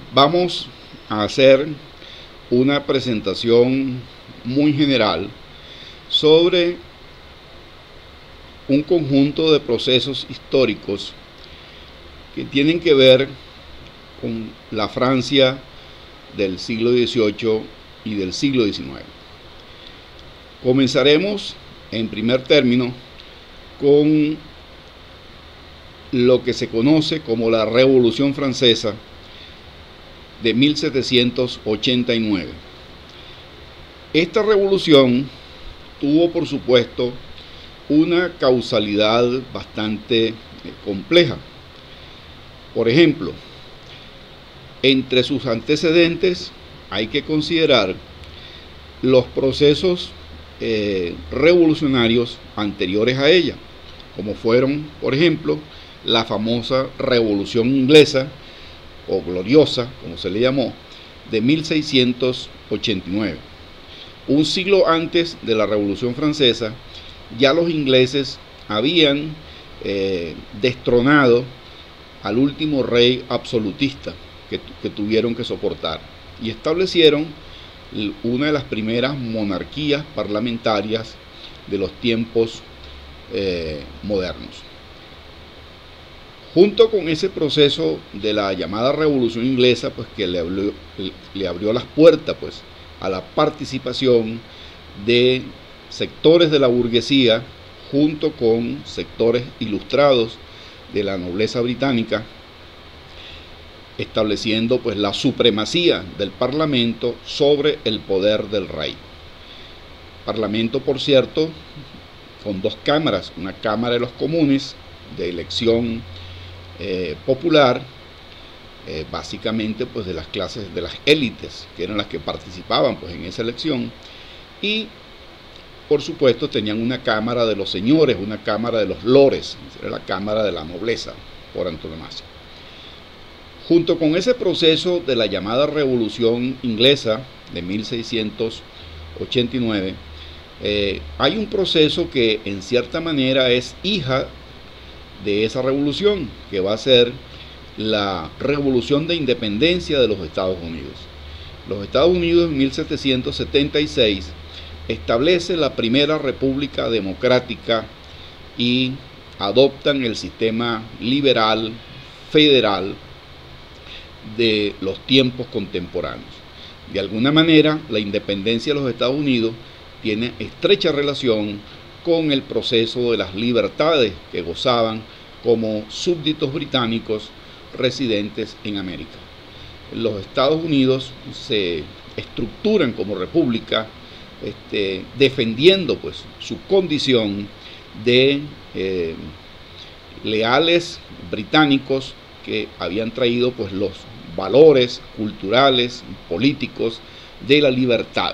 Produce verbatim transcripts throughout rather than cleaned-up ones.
Vamos a hacer una presentación muy general sobre un conjunto de procesos históricos que tienen que ver con la Francia del siglo dieciocho y del siglo diecinueve. Comenzaremos en primer término con lo que se conoce como la Revolución Francesa de mil setecientos ochenta y nueve. Esta revolución tuvo, por supuesto, una causalidad bastante compleja. Por ejemplo, entre sus antecedentes hay que considerar los procesos eh, revolucionarios anteriores a ella, como fueron, por ejemplo, la famosa Revolución Inglesa, o gloriosa, como se le llamó, de mil seiscientos ochenta y nueve. Un siglo antes de la Revolución Francesa, ya los ingleses habían eh, destronado al último rey absolutista que, que tuvieron que soportar y establecieron una de las primeras monarquías parlamentarias de los tiempos eh, modernos. Junto con ese proceso de la llamada Revolución Inglesa, pues que le abrió, le abrió las puertas pues, a la participación de sectores de la burguesía junto con sectores ilustrados de la nobleza británica, estableciendo pues la supremacía del Parlamento sobre el poder del rey. Parlamento, por cierto, con dos cámaras, una Cámara de los Comunes de elección Eh, popular, eh, básicamente pues de las clases, de las élites, que eran las que participaban pues en esa elección, y por supuesto tenían una cámara de los señores, una cámara de los lores, era la cámara de la nobleza por antonomasia. Junto con ese proceso de la llamada Revolución Inglesa de mil seiscientos ochenta y nueve, eh, hay un proceso que en cierta manera es hija de esa revolución, que va a ser la revolución de independencia de los Estados Unidos. Los Estados Unidos en mil setecientos setenta y seis establece la primera república democrática y adoptan el sistema liberal federal de los tiempos contemporáneos. De alguna manera, la independencia de los Estados Unidos tiene estrecha relación con el proceso de las libertades que gozaban como súbditos británicos residentes en América. Los Estados Unidos se estructuran como república, este, defendiendo pues su condición de eh, leales británicos que habían traído pues los valores culturales, políticos de la libertad.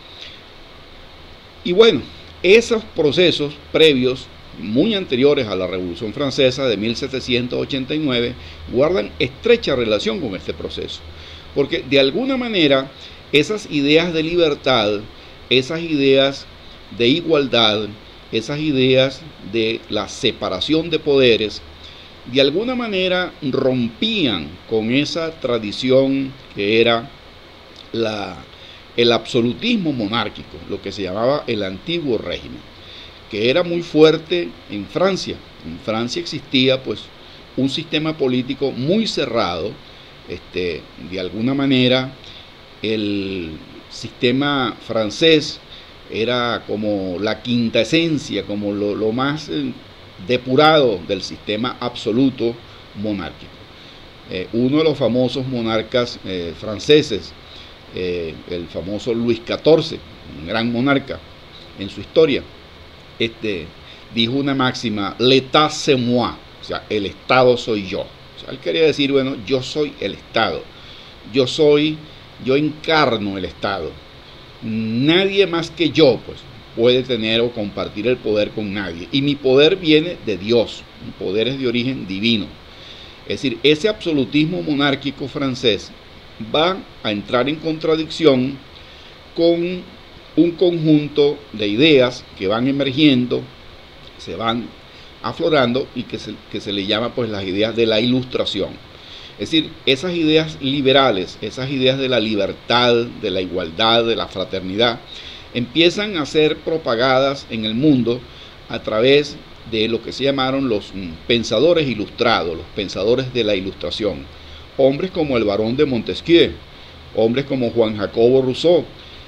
Y bueno, esos procesos previos, muy anteriores a la Revolución Francesa de mil setecientos ochenta y nueve, guardan estrecha relación con este proceso, porque de alguna manera esas ideas de libertad, esas ideas de igualdad, esas ideas de la separación de poderes, de alguna manera rompían con esa tradición que era la el absolutismo monárquico, lo que se llamaba el antiguo régimen, que era muy fuerte en Francia. En Francia existía pues un sistema político muy cerrado. Este, de alguna manera el sistema francés era como la quinta esencia, como lo, lo más eh, depurado del sistema absoluto monárquico. Eh, uno de los famosos monarcas eh, franceses, Eh, el famoso Luis catorce, un gran monarca en su historia, este, dijo una máxima: l'état c'est moi, o sea, el Estado soy yo. O sea, él quería decir, bueno, yo soy el Estado, yo soy, yo encarno el Estado. Nadie más que yo, pues, puede tener o compartir el poder con nadie. Y mi poder viene de Dios, mi poder es de origen divino. Es decir, ese absolutismo monárquico francés va a entrar en contradicción con un conjunto de ideas que van emergiendo, se van aflorando y que se, que se le llama pues las ideas de la Ilustración. Es decir, esas ideas liberales, esas ideas de la libertad, de la igualdad, de la fraternidad, empiezan a ser propagadas en el mundo a través de lo que se llamaron los pensadores ilustrados, los pensadores de la Ilustración. Hombres como el barón de Montesquieu, hombres como Juan Jacobo Rousseau,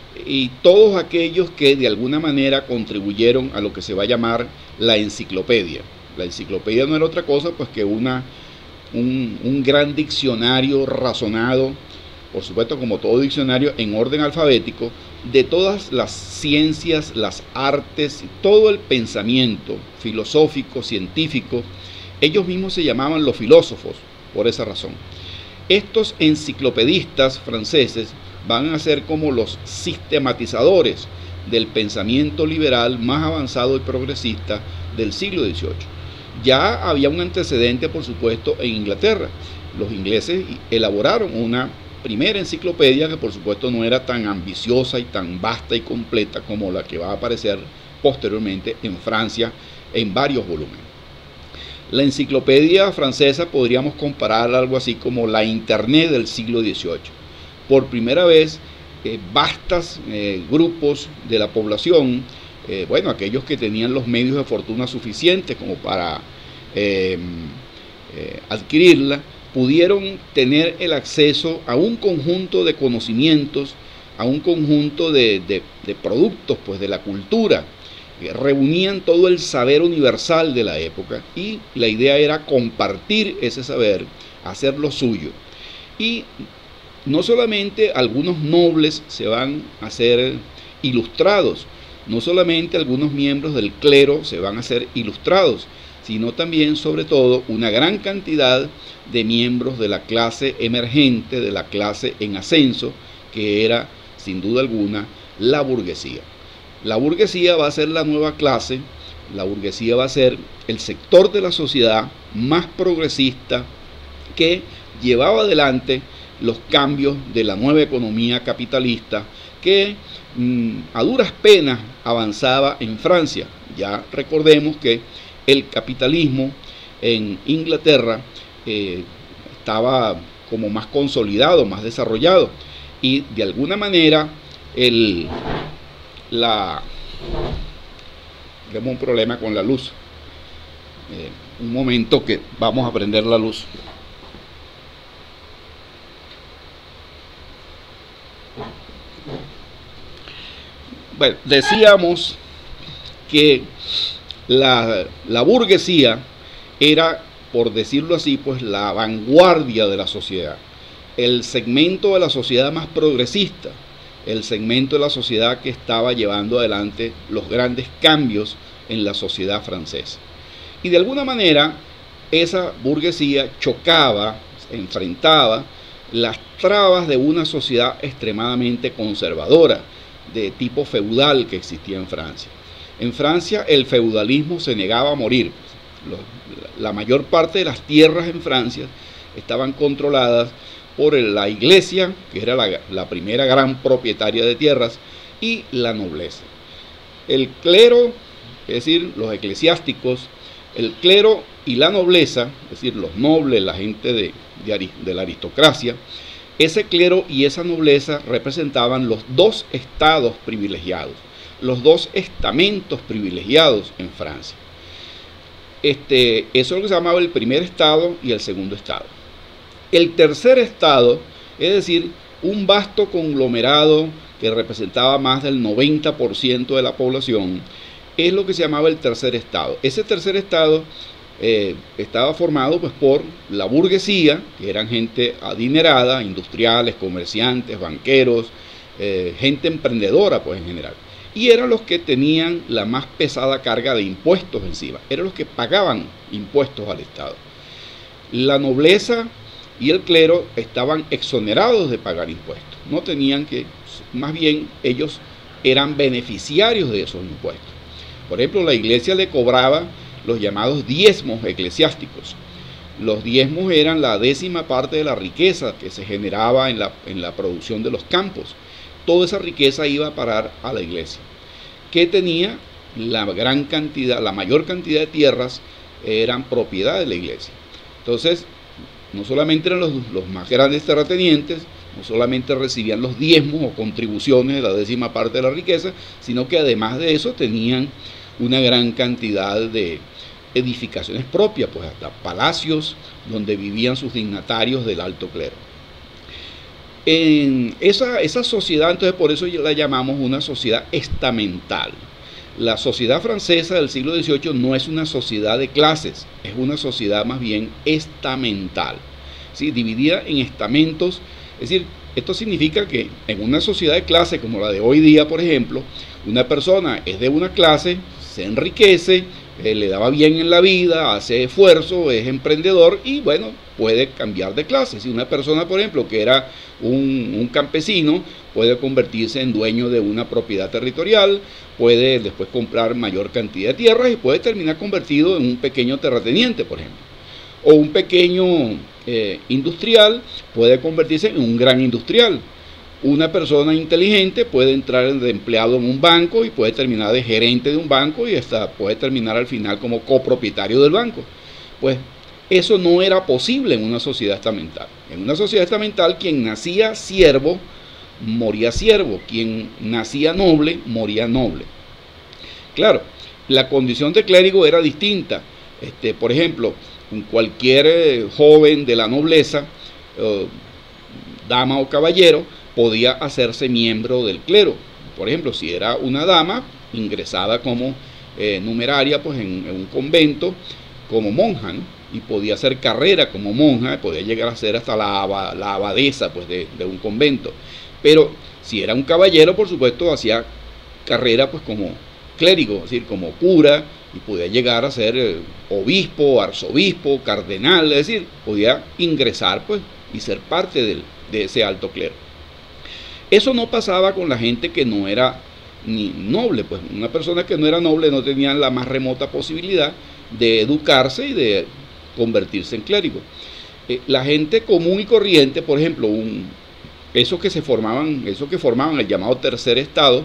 y todos aquellos que de alguna manera contribuyeron a lo que se va a llamar la enciclopedia. La enciclopedia no era otra cosa pues que una, un, un gran diccionario razonado, por supuesto como todo diccionario, en orden alfabético, de todas las ciencias, las artes, todo el pensamiento filosófico, científico. Ellos mismos se llamaban los filósofos, por esa razón. Estos enciclopedistas franceses van a ser como los sistematizadores del pensamiento liberal más avanzado y progresista del siglo dieciocho. Ya había un antecedente, por supuesto, en Inglaterra. Los ingleses elaboraron una primera enciclopedia que, por supuesto, no era tan ambiciosa y tan vasta y completa como la que va a aparecer posteriormente en Francia en varios volúmenes. La enciclopedia francesa podríamos comparar algo así como la Internet del siglo dieciocho. Por primera vez, eh, vastas eh, grupos de la población, eh, bueno, aquellos que tenían los medios de fortuna suficientes como para eh, eh, adquirirla, pudieron tener el acceso a un conjunto de conocimientos, a un conjunto de, de, de productos pues, de la cultura, que reunían todo el saber universal de la época, y la idea era compartir ese saber, hacerlo suyo. Y no solamente algunos nobles se van a ser ilustrados, no solamente algunos miembros del clero se van a ser ilustrados, sino también, sobre todo, una gran cantidad de miembros de la clase emergente, de la clase en ascenso, que era, sin duda alguna, la burguesía. La burguesía va a ser la nueva clase, la burguesía va a ser el sector de la sociedad más progresista que llevaba adelante los cambios de la nueva economía capitalista que mmm, a duras penas avanzaba en Francia. Ya recordemos que el capitalismo en Inglaterra eh, estaba como más consolidado, más desarrollado, y de alguna manera el, la, tenemos un problema con la luz. Eh, un momento que vamos a prender la luz. Bueno, decíamos que la, la burguesía era, por decirlo así, pues la vanguardia de la sociedad, el segmento de la sociedad más progresista, el segmento de la sociedad que estaba llevando adelante los grandes cambios en la sociedad francesa. Y de alguna manera esa burguesía chocaba, enfrentaba las trabas de una sociedad extremadamente conservadora, de tipo feudal que existía en Francia. En Francia el feudalismo se negaba a morir. La mayor parte de las tierras en Francia estaban controladas por la iglesia, que era la, la primera gran propietaria de tierras, y la nobleza. El clero, es decir, los eclesiásticos, el clero y la nobleza, es decir, los nobles, la gente de, de, de la aristocracia, ese clero y esa nobleza representaban los dos estados privilegiados, los dos estamentos privilegiados en Francia. Este, eso es lo que se llamaba el primer estado y el segundo estado. El tercer estado, es decir, un vasto conglomerado que representaba más del noventa por ciento de la población, es lo que se llamaba el tercer estado. Ese tercer estado Eh, estaba formado pues por la burguesía, que eran gente adinerada, industriales, comerciantes, banqueros, eh, gente emprendedora pues en general, y eran los que tenían la más pesada carga de impuestos encima, eran los que pagaban impuestos al Estado. La nobleza y el clero estaban exonerados de pagar impuestos, no tenían que, más bien ellos eran beneficiarios de esos impuestos. Por ejemplo, la iglesia le cobraba los llamados diezmos eclesiásticos. Los diezmos eran la décima parte de la riqueza que se generaba en la, en la producción de los campos. Toda esa riqueza iba a parar a la iglesia, que tenía la gran cantidad, la mayor cantidad de tierras eran propiedad de la iglesia. Entonces, No solamente eran los, los más grandes terratenientes, no solamente recibían los diezmos o contribuciones de la décima parte de la riqueza, sino que además de eso tenían una gran cantidad de edificaciones propias, pues hasta palacios donde vivían sus dignatarios del alto clero. En esa, esa sociedad, entonces por eso la llamamos una sociedad estamental. La sociedad francesa del siglo dieciocho no es una sociedad de clases, es una sociedad más bien estamental, ¿sí? Dividida en estamentos. Es decir, esto significa que en una sociedad de clase como la de hoy día, por ejemplo, una persona es de una clase, se enriquece, eh, le daba bien en la vida, hace esfuerzo, es emprendedor y bueno, puede cambiar de clase. Si una persona, por ejemplo, que era un, un campesino, puede convertirse en dueño de una propiedad territorial, puede después comprar mayor cantidad de tierras y puede terminar convertido en un pequeño terrateniente, por ejemplo. O un pequeño eh, industrial puede convertirse en un gran industrial. Una persona inteligente puede entrar de empleado en un banco y puede terminar de gerente de un banco y hasta puede terminar al final como copropietario del banco. Pues eso no era posible en una sociedad estamental. En una sociedad estamental, quien nacía siervo, moría siervo. Quien nacía noble, moría noble. Claro, la condición de clérigo era distinta. Este, por ejemplo, cualquier eh, joven de la nobleza, eh, dama o caballero, podía hacerse miembro del clero. Por ejemplo, si era una dama, ingresada como eh, numeraria pues en, en un convento, como monja, ¿no? Y podía hacer carrera como monja, podía llegar a ser hasta la, la abadesa pues, de, de un convento. Pero si era un caballero, por supuesto, hacía carrera pues como clérigo, es decir, como cura, y podía llegar a ser eh, obispo, arzobispo, cardenal, es decir, podía ingresar pues y ser parte del, de ese alto clero. Eso no pasaba con la gente que no era ni noble, pues una persona que no era noble no tenía la más remota posibilidad de educarse y de convertirse en clérigo. Eh, la gente común y corriente, por ejemplo, un, esos que se formaban, esos que formaban el llamado tercer estado,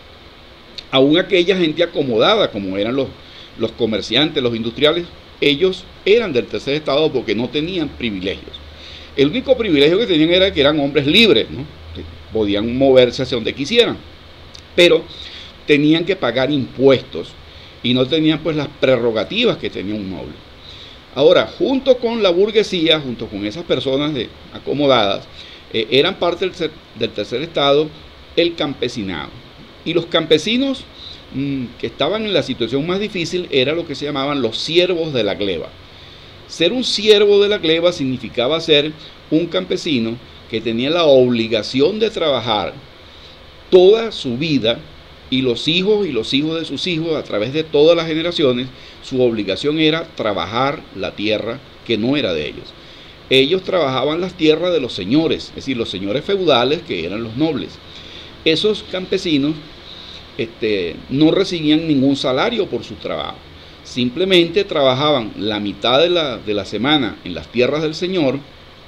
aún aquella gente acomodada como eran los, los comerciantes, los industriales, ellos eran del tercer estado porque no tenían privilegios. El único privilegio que tenían era que eran hombres libres, ¿no? Podían moverse hacia donde quisieran, pero tenían que pagar impuestos y no tenían pues las prerrogativas que tenía un noble. Ahora, junto con la burguesía, junto con esas personas de, acomodadas, eh, eran parte del, del tercer estado el campesinado. Y los campesinos mmm, que estaban en la situación más difícil era lo que se llamaban los siervos de la gleba. Ser un siervo de la gleba significaba ser un campesino que tenía la obligación de trabajar toda su vida, y los hijos y los hijos de sus hijos a través de todas las generaciones, su obligación era trabajar la tierra que no era de ellos. Ellos trabajaban las tierras de los señores, es decir, los señores feudales que eran los nobles. Esos campesinos este, no recibían ningún salario por su trabajo, simplemente trabajaban la mitad de la, de la semana en las tierras del señor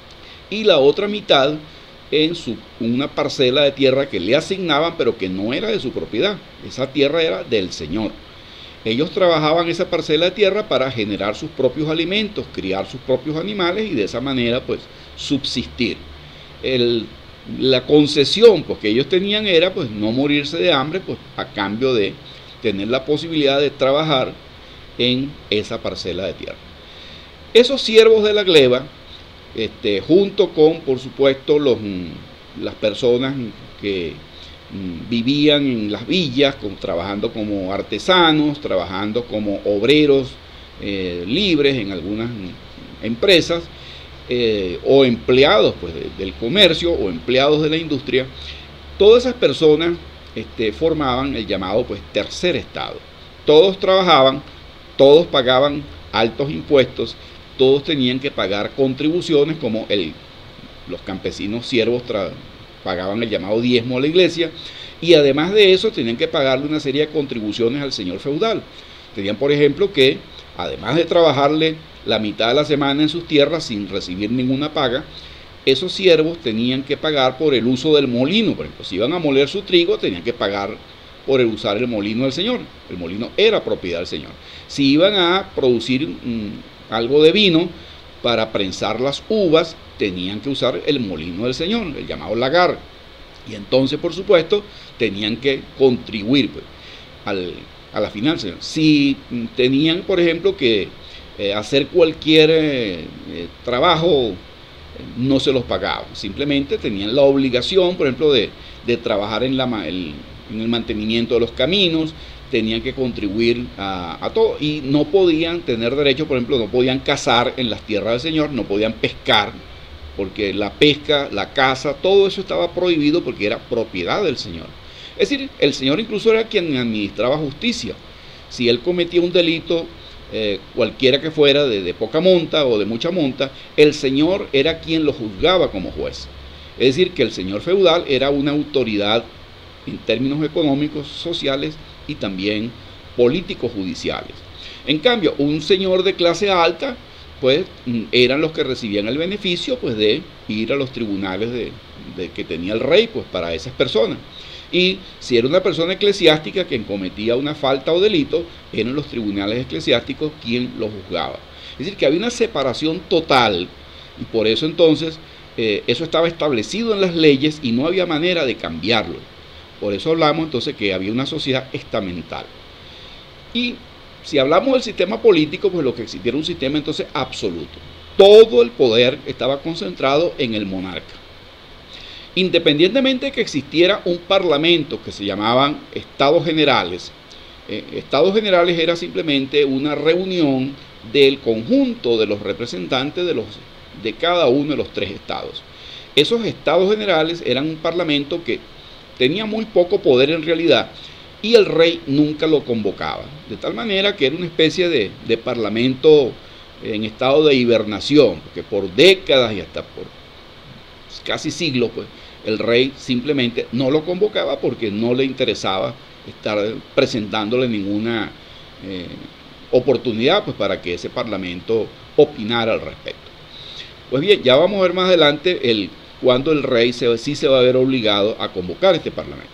y la otra mitad en su, una parcela de tierra que le asignaban, pero que no era de su propiedad. Esa tierra era del señor. Ellos trabajaban esa parcela de tierra para generar sus propios alimentos, criar sus propios animales y de esa manera pues subsistir. El, la concesión pues, que ellos tenían era pues no morirse de hambre pues, a cambio de tener la posibilidad de trabajar en esa parcela de tierra. Esos siervos de la gleba, Este, junto con, por supuesto, los, las personas que mm, vivían en las villas, con, trabajando como artesanos, trabajando como obreros eh, libres en algunas empresas, eh, o empleados pues, de, del comercio, o empleados de la industria. Todas esas personas este, formaban el llamado pues, tercer estado. Todos trabajaban, todos pagaban altos impuestos, todos tenían que pagar contribuciones, como el, los campesinos siervos pagaban el llamado diezmo a la iglesia, y además de eso tenían que pagarle una serie de contribuciones al señor feudal. Tenían, por ejemplo, que además de trabajarle la mitad de la semana en sus tierras sin recibir ninguna paga, esos siervos tenían que pagar por el uso del molino. Por ejemplo, si iban a moler su trigo, tenían que pagar por el usar el molino del señor. El molino era propiedad del señor. Si iban a producir mmm, algo de vino, para prensar las uvas tenían que usar el molino del señor, el llamado lagar. Y entonces, por supuesto, tenían que contribuir pues, al, a la finanza. Si tenían, por ejemplo, que eh, hacer cualquier eh, eh, trabajo, no se los pagaban. Simplemente tenían la obligación, por ejemplo, de, de trabajar en, la, el, en el mantenimiento de los caminos, tenían que contribuir a, a todo y no podían tener derecho, por ejemplo, no podían cazar en las tierras del señor, no podían pescar, porque la pesca, la caza, todo eso estaba prohibido porque era propiedad del señor. Es decir, el señor incluso era quien administraba justicia. Si él cometía un delito, eh, cualquiera que fuera, de, de poca monta o de mucha monta, el señor era quien lo juzgaba como juez. Es decir, que el señor feudal era una autoridad en términos económicos, sociales y también políticos judiciales. En cambio, un señor de clase alta, pues eran los que recibían el beneficio pues, de ir a los tribunales de, de que tenía el rey pues, para esas personas. Y si era una persona eclesiástica quien cometía una falta o delito, eran los tribunales eclesiásticos quien lo juzgaba. Es decir, que había una separación total y por eso entonces eh, eso estaba establecido en las leyes y no había manera de cambiarlo. Por eso hablamos entonces que había una sociedad estamental. Y si hablamos del sistema político, pues lo que existía era un sistema entonces absoluto. Todo el poder estaba concentrado en el monarca. Independientemente de que existiera un parlamento que se llamaban Estados Generales, eh, Estados Generales era simplemente una reunión del conjunto de los representantes de, los, de cada uno de los tres estados. Esos Estados Generales eran un parlamento que tenía muy poco poder en realidad y el rey nunca lo convocaba, de tal manera que era una especie de, de parlamento en estado de hibernación, porque por décadas y hasta por casi siglos, pues, el rey simplemente no lo convocaba porque no le interesaba estar presentándole ninguna eh, oportunidad pues, para que ese parlamento opinara al respecto. Pues bien, ya vamos a ver más adelante el, cuando el rey se, sí se va a ver obligado a convocar este parlamento.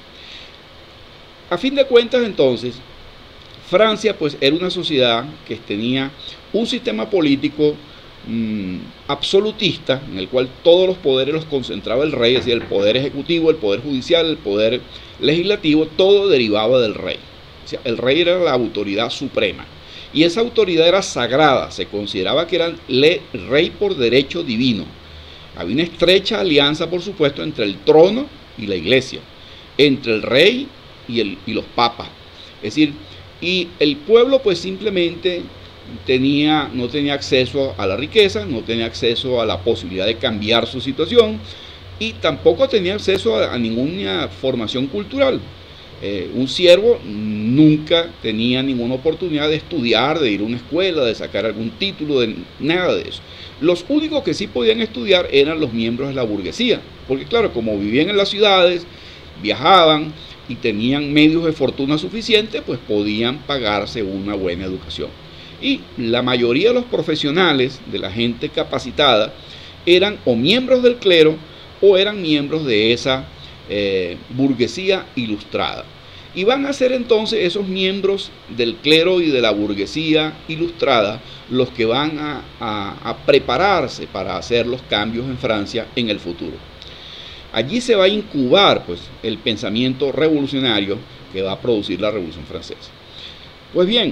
A fin de cuentas, entonces, Francia pues, era una sociedad que tenía un sistema político mmm, absolutista, en el cual todos los poderes los concentraba el rey, es decir, el poder ejecutivo, el poder judicial, el poder legislativo, todo derivaba del rey. O sea, el rey era la autoridad suprema. Y esa autoridad era sagrada, se consideraba que era el rey por derecho divino. Había una estrecha alianza, por supuesto, entre el trono y la iglesia, entre el rey y, el, y los papas. Es decir, y el pueblo pues simplemente tenía, no tenía acceso a la riqueza, no tenía acceso a la posibilidad de cambiar su situación y tampoco tenía acceso a, a ninguna formación cultural. Eh, un siervo nunca tenía ninguna oportunidad de estudiar, de ir a una escuela, de sacar algún título, de nada de eso. Los únicos que sí podían estudiar eran los miembros de la burguesía, porque claro, como vivían en las ciudades, viajaban y tenían medios de fortuna suficientes, pues podían pagarse una buena educación. Y la mayoría de los profesionales, de la gente capacitada, eran o miembros del clero o eran miembros de esa eh, burguesía ilustrada. Y van a ser entonces esos miembros del clero y de la burguesía ilustrada los que van a, a, a prepararse para hacer los cambios en Francia en el futuro. Allí se va a incubar pues, el pensamiento revolucionario que va a producir la Revolución Francesa. Pues bien,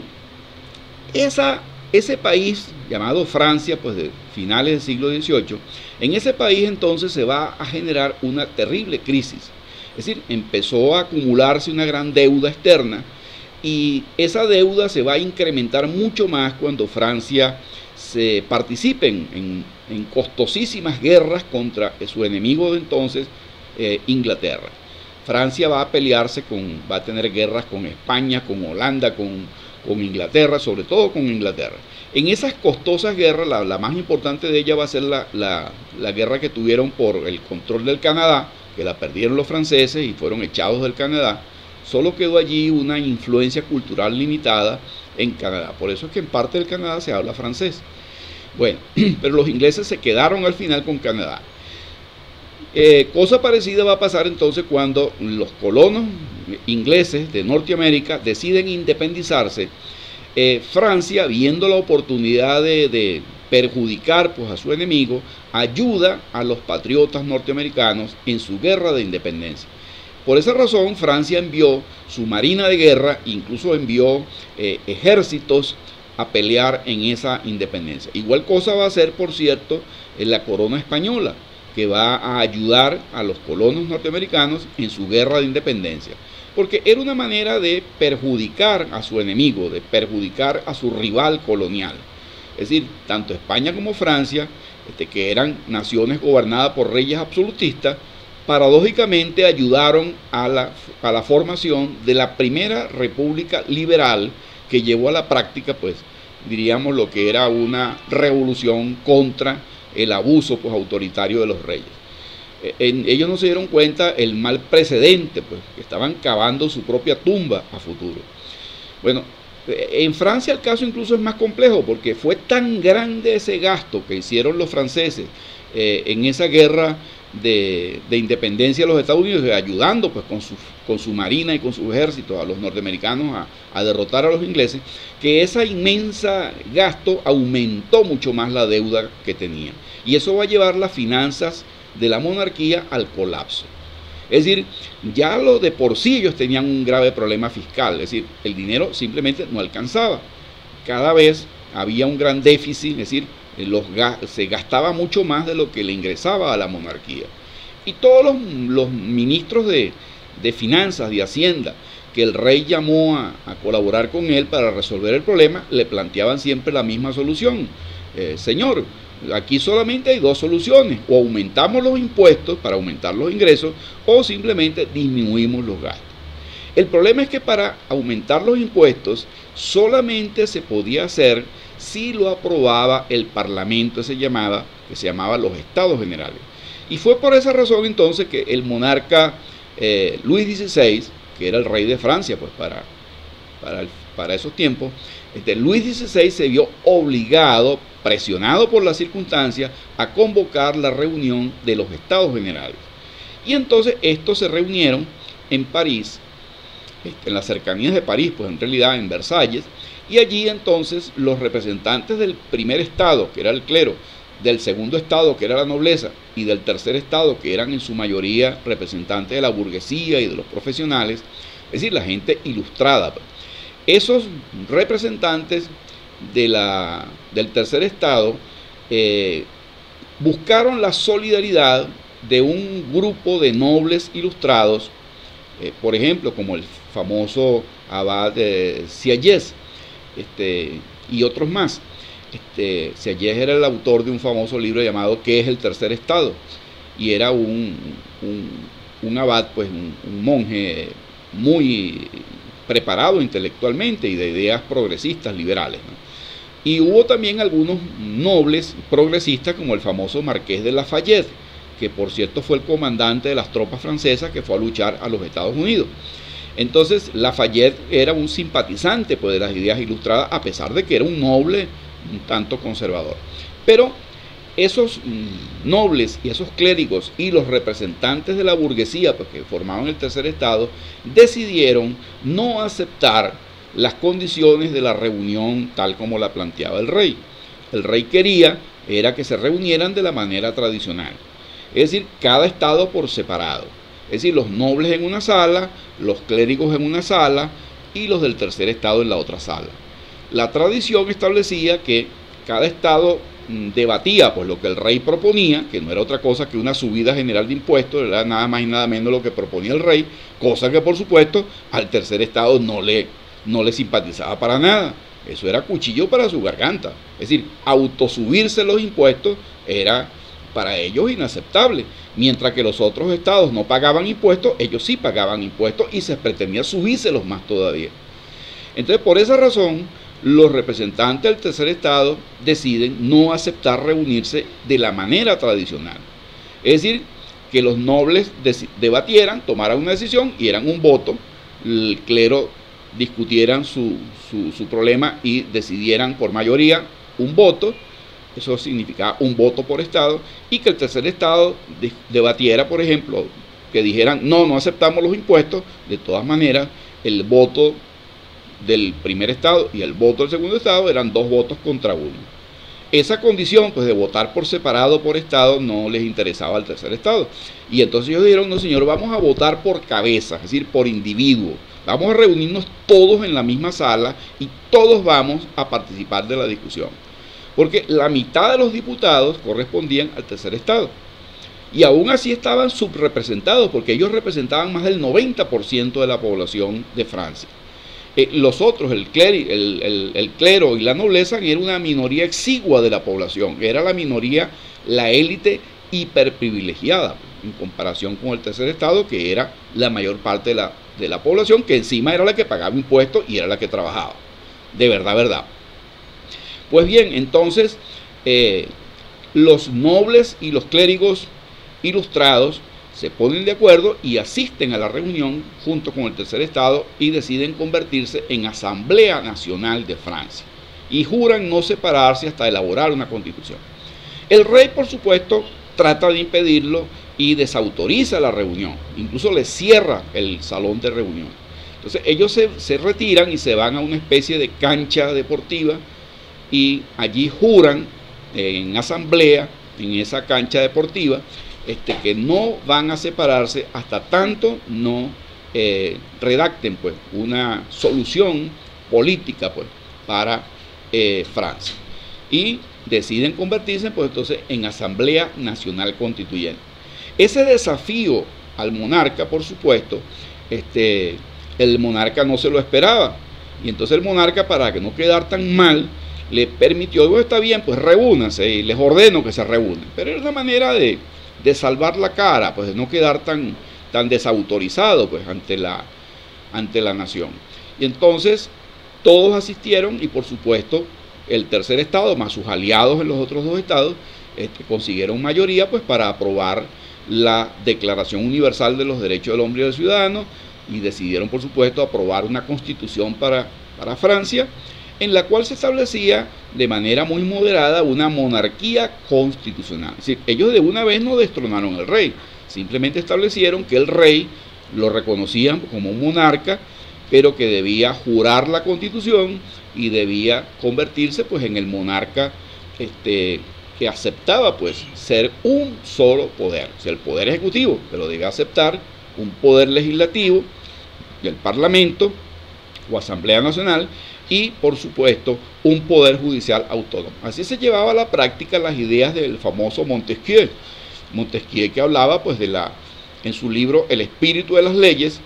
esa, ese país llamado Francia, pues de finales del siglo dieciocho, en ese país entonces se va a generar una terrible crisis. Es decir, empezó a acumularse una gran deuda externa y esa deuda se va a incrementar mucho más cuando Francia se participe en, en, en costosísimas guerras contra su enemigo de entonces, eh, Inglaterra. Francia va a pelearse con, va a tener guerras con España, con Holanda, con, con Inglaterra, sobre todo con Inglaterra. En esas costosas guerras, la, la más importante de ellas va a ser la, la, la guerra que tuvieron por el control del Canadá, que la perdieron los franceses y fueron echados del Canadá. Solo quedó allí una influencia cultural limitada en Canadá. Por eso es que en parte del Canadá se habla francés. Bueno, pero los ingleses se quedaron al final con Canadá. Eh, cosa parecida va a pasar entonces cuando los colonos ingleses de Norteamérica deciden independizarse. Eh, Francia, viendo la oportunidad de, de, perjudicar pues, a su enemigo, ayuda a los patriotas norteamericanos en su guerra de independencia. Por esa razón, Francia envió su marina de guerra, incluso envió eh, ejércitos a pelear en esa independencia. Igual cosa va a hacer, por cierto, en la corona española, que va a ayudar a los colonos norteamericanos en su guerra de independencia. Porque era una manera de perjudicar a su enemigo, de perjudicar a su rival colonial. Es decir, tanto España como Francia, este, que eran naciones gobernadas por reyes absolutistas, paradójicamente ayudaron a la, a la formación de la primera república liberal que llevó a la práctica, pues, diríamos, lo que era una revolución contra el abuso pues, autoritario de los reyes. En, ellos no se dieron cuenta el mal precedente, pues, que estaban cavando su propia tumba a futuro. Bueno, en Francia el caso incluso es más complejo, porque fue tan grande ese gasto que hicieron los franceses eh, en esa guerra de, de independencia de los Estados Unidos, ayudando pues, con, su, con su marina y con su ejército a los norteamericanos a, a derrotar a los ingleses, que ese inmensa gasto aumentó mucho más la deuda que tenían. Y eso va a llevar las finanzas de la monarquía al colapso. Es decir, ya lo de por sí ellos tenían un grave problema fiscal, es decir, el dinero simplemente no alcanzaba. Cada vez había un gran déficit, es decir, los, se gastaba mucho más de lo que le ingresaba a la monarquía. Y todos los, los ministros de, de finanzas, de hacienda, que el rey llamó a, a colaborar con él para resolver el problema, le planteaban siempre la misma solución. Eh, señor, aquí solamente hay dos soluciones: o aumentamos los impuestos para aumentar los ingresos, o simplemente disminuimos los gastos. El problema es que para aumentar los impuestos solamente se podía hacer si lo aprobaba el parlamento, se llamaba, que se llamaba los Estados Generales. Y fue por esa razón entonces que el monarca eh, Luis dieciséis, que era el rey de Francia pues para, para, el, para esos tiempos, este, Luis dieciséis se vio obligado, presionado por las circunstancias, a convocar la reunión de los Estados Generales. Y entonces estos se reunieron en París, en las cercanías de París, pues en realidad en Versalles, y allí entonces los representantes del primer estado, que era el clero, del segundo estado, que era la nobleza, y del tercer estado, que eran en su mayoría representantes de la burguesía y de los profesionales, es decir, la gente ilustrada. Esos representantes de la, del tercer estado eh, buscaron la solidaridad de un grupo de nobles ilustrados, eh, por ejemplo, como el famoso abad de Sieyès, este, y otros más. Este, Sieyès era el autor de un famoso libro llamado ¿Qué es el tercer estado? Y era un, un, un abad, pues un, un monje muy preparado intelectualmente y de ideas progresistas, liberales, ¿no? Y hubo también algunos nobles progresistas, como el famoso Marqués de Lafayette, que por cierto fue el comandante de las tropas francesas que fue a luchar a los Estados Unidos. Entonces Lafayette era un simpatizante pues, de las ideas ilustradas, a pesar de que era un noble un tanto conservador. Pero esos nobles y esos clérigos y los representantes de la burguesía, pues, que formaban el tercer estado, decidieron no aceptar las condiciones de la reunión tal como la planteaba el rey. El rey quería era que se reunieran de la manera tradicional, es decir, cada estado por separado. Es decir, los nobles en una sala, los clérigos en una sala y los del tercer estado en la otra sala. La tradición establecía que cada estado debatía pues lo que el rey proponía, que no era otra cosa que una subida general de impuestos, era nada más y nada menos lo que proponía el rey, cosa que por supuesto al tercer estado no le, no le simpatizaba para nada. Eso era cuchillo para su garganta. Es decir, autosubirse los impuestos era para ellos inaceptable. Mientras que los otros estados no pagaban impuestos, ellos sí pagaban impuestos y se pretendía subírselos más todavía. Entonces, por esa razón, los representantes del tercer estado deciden no aceptar reunirse de la manera tradicional. Es decir, que los nobles debatieran, tomaran una decisión y eran un voto, el clero discutieran su, su, su problema y decidieran por mayoría un voto. Eso significaba un voto por estado, y que el tercer estado debatiera, por ejemplo, que dijeran no, no aceptamos los impuestos. De todas maneras, el voto del primer estado y el voto del segundo estado eran dos votos contra uno. esa condición pues de votar por separado por estado no les interesaba al tercer estado, y entonces ellos dijeron: no señor, vamos a votar por cabeza, es decir, por individuo, vamos a reunirnos todos en la misma sala y todos vamos a participar de la discusión, porque la mitad de los diputados correspondían al tercer estado, y aún así estaban subrepresentados, porque ellos representaban más del noventa por ciento de la población de Francia. Eh, los otros, el, cleri, el, el, el clero y la nobleza, era una minoría exigua de la población, era la minoría, la élite hiperprivilegiada, en comparación con el tercer estado, que era la mayor parte de la, de la población, que encima era la que pagaba impuestos y era la que trabajaba, de verdad, verdad. Pues bien, entonces, eh, los nobles y los clérigos ilustrados se ponen de acuerdo y asisten a la reunión junto con el tercer estado y deciden convertirse en Asamblea Nacional de Francia y juran no separarse hasta elaborar una constitución. El rey, por supuesto, trata de impedirlo y desautoriza la reunión, incluso le cierra el salón de reunión. Entonces ellos se, se retiran y se van a una especie de cancha deportiva y allí juran en asamblea, en esa cancha deportiva, Este, que no van a separarse hasta tanto no eh, redacten pues una solución política pues para eh, Francia, y deciden convertirse pues entonces en Asamblea Nacional Constituyente. Ese desafío al monarca, por supuesto, este, el monarca no se lo esperaba, y entonces el monarca, para que no quedar tan mal, le permitió: bueno, está bien, pues reúnanse, y les ordeno que se reúnan, pero es una manera de de salvar la cara, pues de no quedar tan, tan desautorizado pues ante la, ante la nación. Y entonces todos asistieron, y por supuesto el tercer estado más sus aliados en los otros dos estados este, consiguieron mayoría pues para aprobar la Declaración Universal de los Derechos del Hombre y del Ciudadano, y decidieron por supuesto aprobar una constitución para, para Francia, en la cual se establecía de manera muy moderada una monarquía constitucional. Es decir, ellos de una vez no destronaron al rey, simplemente establecieron que el rey lo reconocían como un monarca, pero que debía jurar la constitución y debía convertirse pues en el monarca este, que aceptaba pues ser un solo poder, o sea, el poder ejecutivo, pero debe aceptar un poder legislativo, el parlamento o Asamblea Nacional, y por supuesto un poder judicial autónomo. Así se llevaba a la práctica las ideas del famoso Montesquieu. Montesquieu, que hablaba pues de la, en su libro El espíritu de las leyes,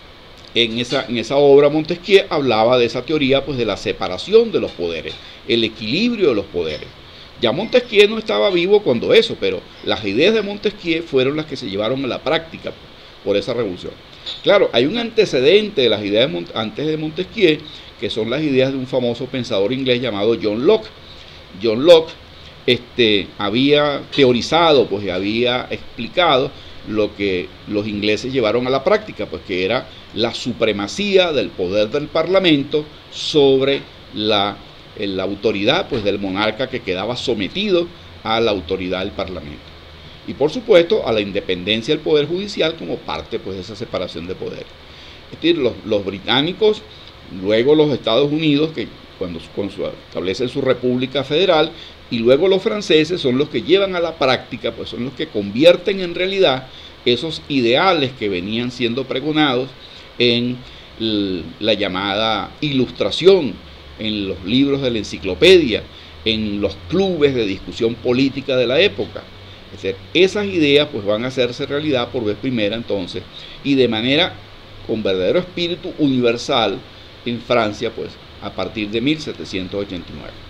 en esa, en esa obra Montesquieu hablaba de esa teoría pues de la separación de los poderes, el equilibrio de los poderes. Ya Montesquieu no estaba vivo cuando eso, pero las ideas de Montesquieu fueron las que se llevaron a la práctica por esa revolución. Claro, hay un antecedente de las ideas de antes de Montesquieu, que son las ideas de un famoso pensador inglés llamado John Locke. John Locke este, había teorizado, pues, y había explicado lo que los ingleses llevaron a la práctica, pues, que era la supremacía del poder del parlamento sobre la, la autoridad, pues, del monarca, que quedaba sometido a la autoridad del parlamento. Y por supuesto a la independencia del poder judicial como parte pues de esa separación de poderes. Es decir, los, los británicos, luego los Estados Unidos, que cuando, cuando establecen su república federal, y luego los franceses son los que llevan a la práctica, pues son los que convierten en realidad esos ideales que venían siendo pregonados en la llamada ilustración, en los libros de la enciclopedia, en los clubes de discusión política de la época. Es decir, esas ideas pues van a hacerse realidad por vez primera entonces, y de manera con verdadero espíritu universal en Francia pues a partir de mil setecientos ochenta y nueve.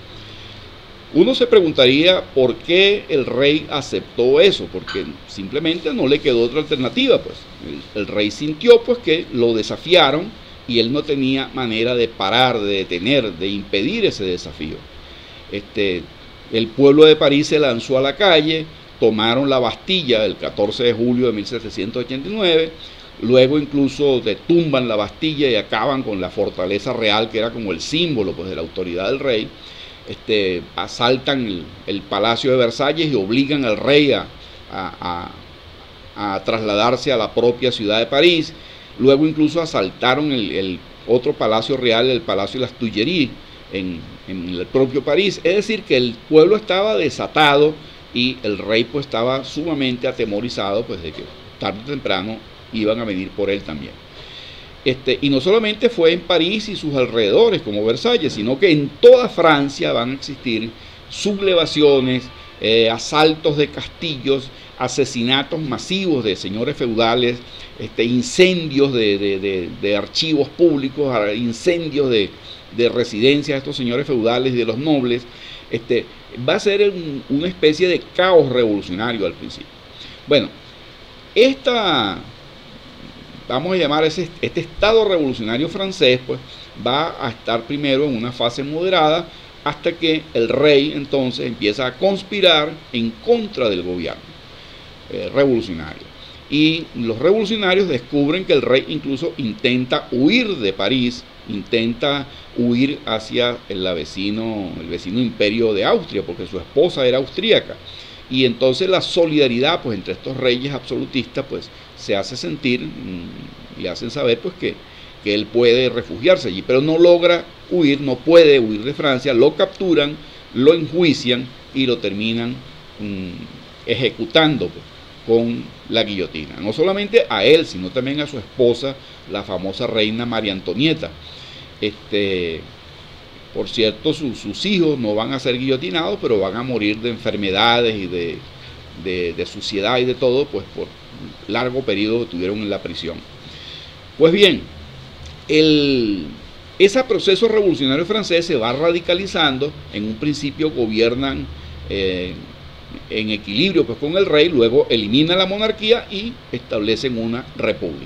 Uno se preguntaría por qué el rey aceptó eso, porque simplemente no le quedó otra alternativa, pues el, el rey sintió pues que lo desafiaron y él no tenía manera de parar, de detener, de impedir ese desafío. Este, el pueblo de París se lanzó a la calle, tomaron la Bastilla el catorce de julio de mil setecientos ochenta y nueve, luego incluso tumban la Bastilla y acaban con la fortaleza real, que era como el símbolo pues, de la autoridad del rey. Este, asaltan el, el Palacio de Versalles y obligan al rey a, a, a, a trasladarse a la propia ciudad de París. Luego incluso asaltaron el, el otro palacio real, el Palacio de las Tullerías, en, en el propio París. Es decir, que el pueblo estaba desatado y el rey pues estaba sumamente atemorizado pues de que tarde o temprano iban a venir por él también. Este, y no solamente fue en París y sus alrededores como Versalles, sino que en toda Francia van a existir sublevaciones, eh, asaltos de castillos, asesinatos masivos de señores feudales, este, incendios de, de, de, de archivos públicos, incendios de, de residencias de estos señores feudales y de los nobles. Este, va a ser un, una especie de caos revolucionario al principio. Bueno, esta, vamos a llamar ese, este estado revolucionario francés, pues va a estar primero en una fase moderada hasta que el rey entonces empieza a conspirar en contra del gobierno eh, revolucionario. Y los revolucionarios descubren que el rey incluso intenta huir de París, intenta huir hacia el vecino, el vecino imperio de Austria, porque su esposa era austríaca. Y entonces la solidaridad pues entre estos reyes absolutistas pues se hace sentir, mmm, le hacen saber pues que, que él puede refugiarse allí, pero no logra huir, no puede huir de Francia, lo capturan, lo enjuician y lo terminan mmm, ejecutando pues, con la guillotina. No solamente a él, sino también a su esposa, la famosa reina María Antonieta. Este, por cierto, su, sus hijos no van a ser guillotinados, pero van a morir de enfermedades y de, de, de suciedad y de todo, pues por largo periodo que tuvieron en la prisión. Pues bien, el, ese proceso revolucionario francés se va radicalizando. En un principio gobiernan eh, en equilibrio pues, con el rey, luego elimina la monarquía y establecen una república.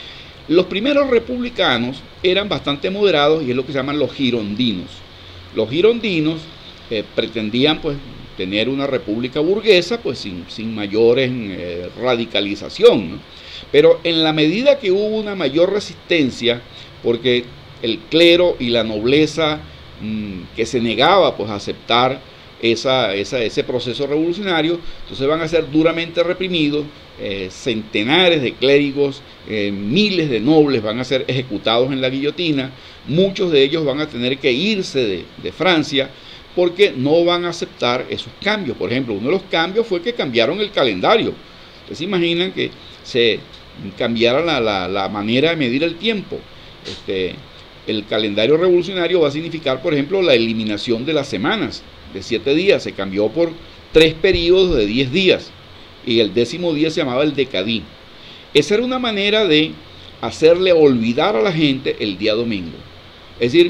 Los primeros republicanos eran bastante moderados y es lo que se llaman los girondinos. Los girondinos eh, pretendían pues, tener una república burguesa pues, sin, sin mayores eh, radicalización, ¿no? Pero en la medida que hubo una mayor resistencia, porque el clero y la nobleza mmm, que se negaba pues, a aceptar Esa, esa, ese proceso revolucionario, entonces van a ser duramente reprimidos, eh, centenares de clérigos, eh, miles de nobles van a ser ejecutados en la guillotina, muchos de ellos van a tener que irse de, de Francia porque no van a aceptar esos cambios. Por ejemplo, uno de los cambios fue que cambiaron el calendario. Ustedes se imaginan que se cambiara la, la, la manera de medir el tiempo. Este, el calendario revolucionario va a significar, por ejemplo, la eliminación de las semanas de siete días, se cambió por tres periodos de diez días y el décimo día se llamaba el decadí. Esa era una manera de hacerle olvidar a la gente el día domingo. Es decir,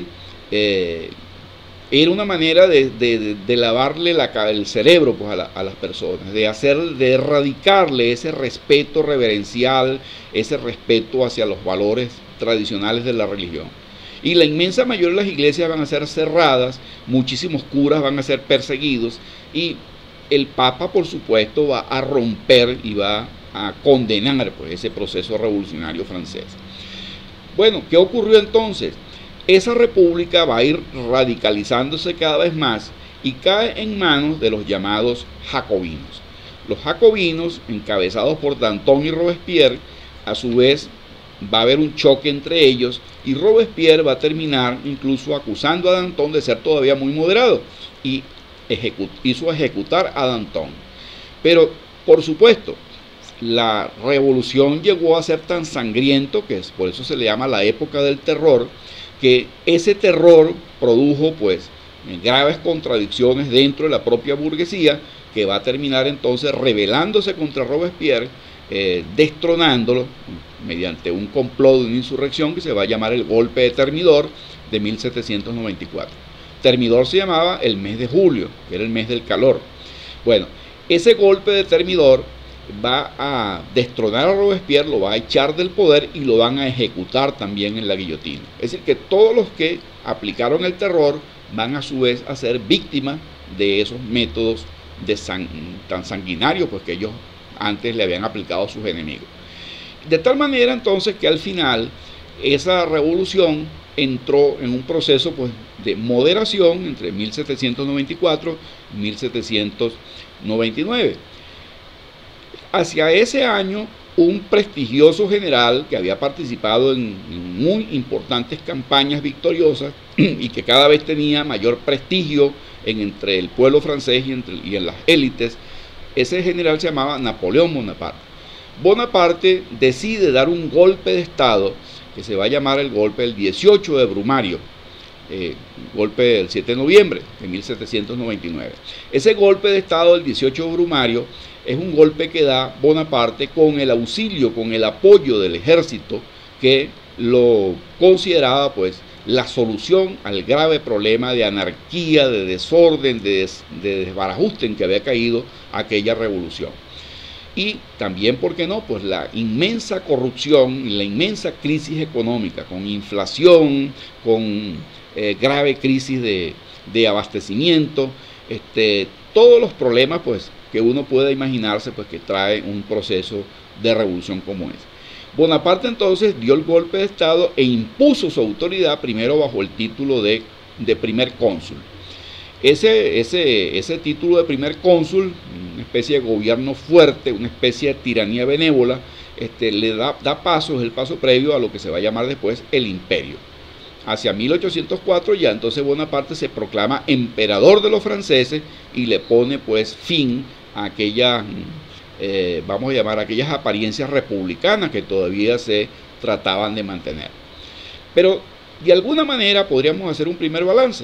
eh, era una manera de, de, de lavarle la, el cerebro pues, a, la, a las personas, de hacer, de erradicarle ese respeto reverencial, ese respeto hacia los valores tradicionales de la religión. Y la inmensa mayoría de las iglesias van a ser cerradas, muchísimos curas van a ser perseguidos y el Papa, por supuesto, va a romper y va a condenar pues, ese proceso revolucionario francés. Bueno, ¿qué ocurrió entonces? Esa república va a ir radicalizándose cada vez más y cae en manos de los llamados jacobinos. Los jacobinos, encabezados por Danton y Robespierre, a su vez va a haber un choque entre ellos y Robespierre va a terminar incluso acusando a Danton de ser todavía muy moderado y ejecut- hizo ejecutar a Danton. Pero, por supuesto, la revolución llegó a ser tan sangriento, que es, por eso se le llama la época del terror, que ese terror produjo pues graves contradicciones dentro de la propia burguesía, que va a terminar entonces rebelándose contra Robespierre, eh, destronándolo mediante un complot de una insurrección que se va a llamar el golpe de Thermidor de mil setecientos noventa y cuatro. Thermidor se llamaba el mes de julio, que era el mes del calor. Bueno, ese golpe de Thermidor va a destronar a Robespierre, lo va a echar del poder y lo van a ejecutar también en la guillotina. Es decir, que todos los que aplicaron el terror van a su vez a ser víctimas de esos métodos de san, tan sanguinarios pues, que ellos antes le habían aplicado a sus enemigos. De tal manera entonces que al final esa revolución entró en un proceso pues, de moderación entre mil setecientos noventa y cuatro y mil setecientos noventa y nueve. Hacia ese año, un prestigioso general que había participado en, en muy importantes campañas victoriosas, y que cada vez tenía mayor prestigio en, entre el pueblo francés y, entre, y en las élites, ese general se llamaba Napoleón Bonaparte. Bonaparte decide dar un golpe de Estado que se va a llamar el golpe del dieciocho de Brumario, eh, golpe del siete de noviembre de mil setecientos noventa y nueve. Ese golpe de Estado del dieciocho de Brumario es un golpe que da Bonaparte con el auxilio, con el apoyo del ejército, que lo consideraba pues la solución al grave problema de anarquía, de desorden, de, des, de desbarajuste en que había caído aquella revolución. Y también, ¿por qué no?, pues la inmensa corrupción, la inmensa crisis económica, con inflación, con eh, grave crisis de, de abastecimiento, este, todos los problemas pues que uno pueda imaginarse pues que trae un proceso de revolución como ese. Bonaparte entonces dio el golpe de Estado e impuso su autoridad primero bajo el título de, de primer cónsul. Ese, ese, ese título de primer cónsul, una especie de gobierno fuerte, una especie de tiranía benévola, este, le da, da paso, es el paso previo a lo que se va a llamar después el imperio. Hacia mil ochocientos cuatro ya entonces Bonaparte se proclama emperador de los franceses y le pone pues fin a aquella... Eh, vamos a llamar aquellas apariencias republicanas que todavía se trataban de mantener. Pero de alguna manera podríamos hacer un primer balance.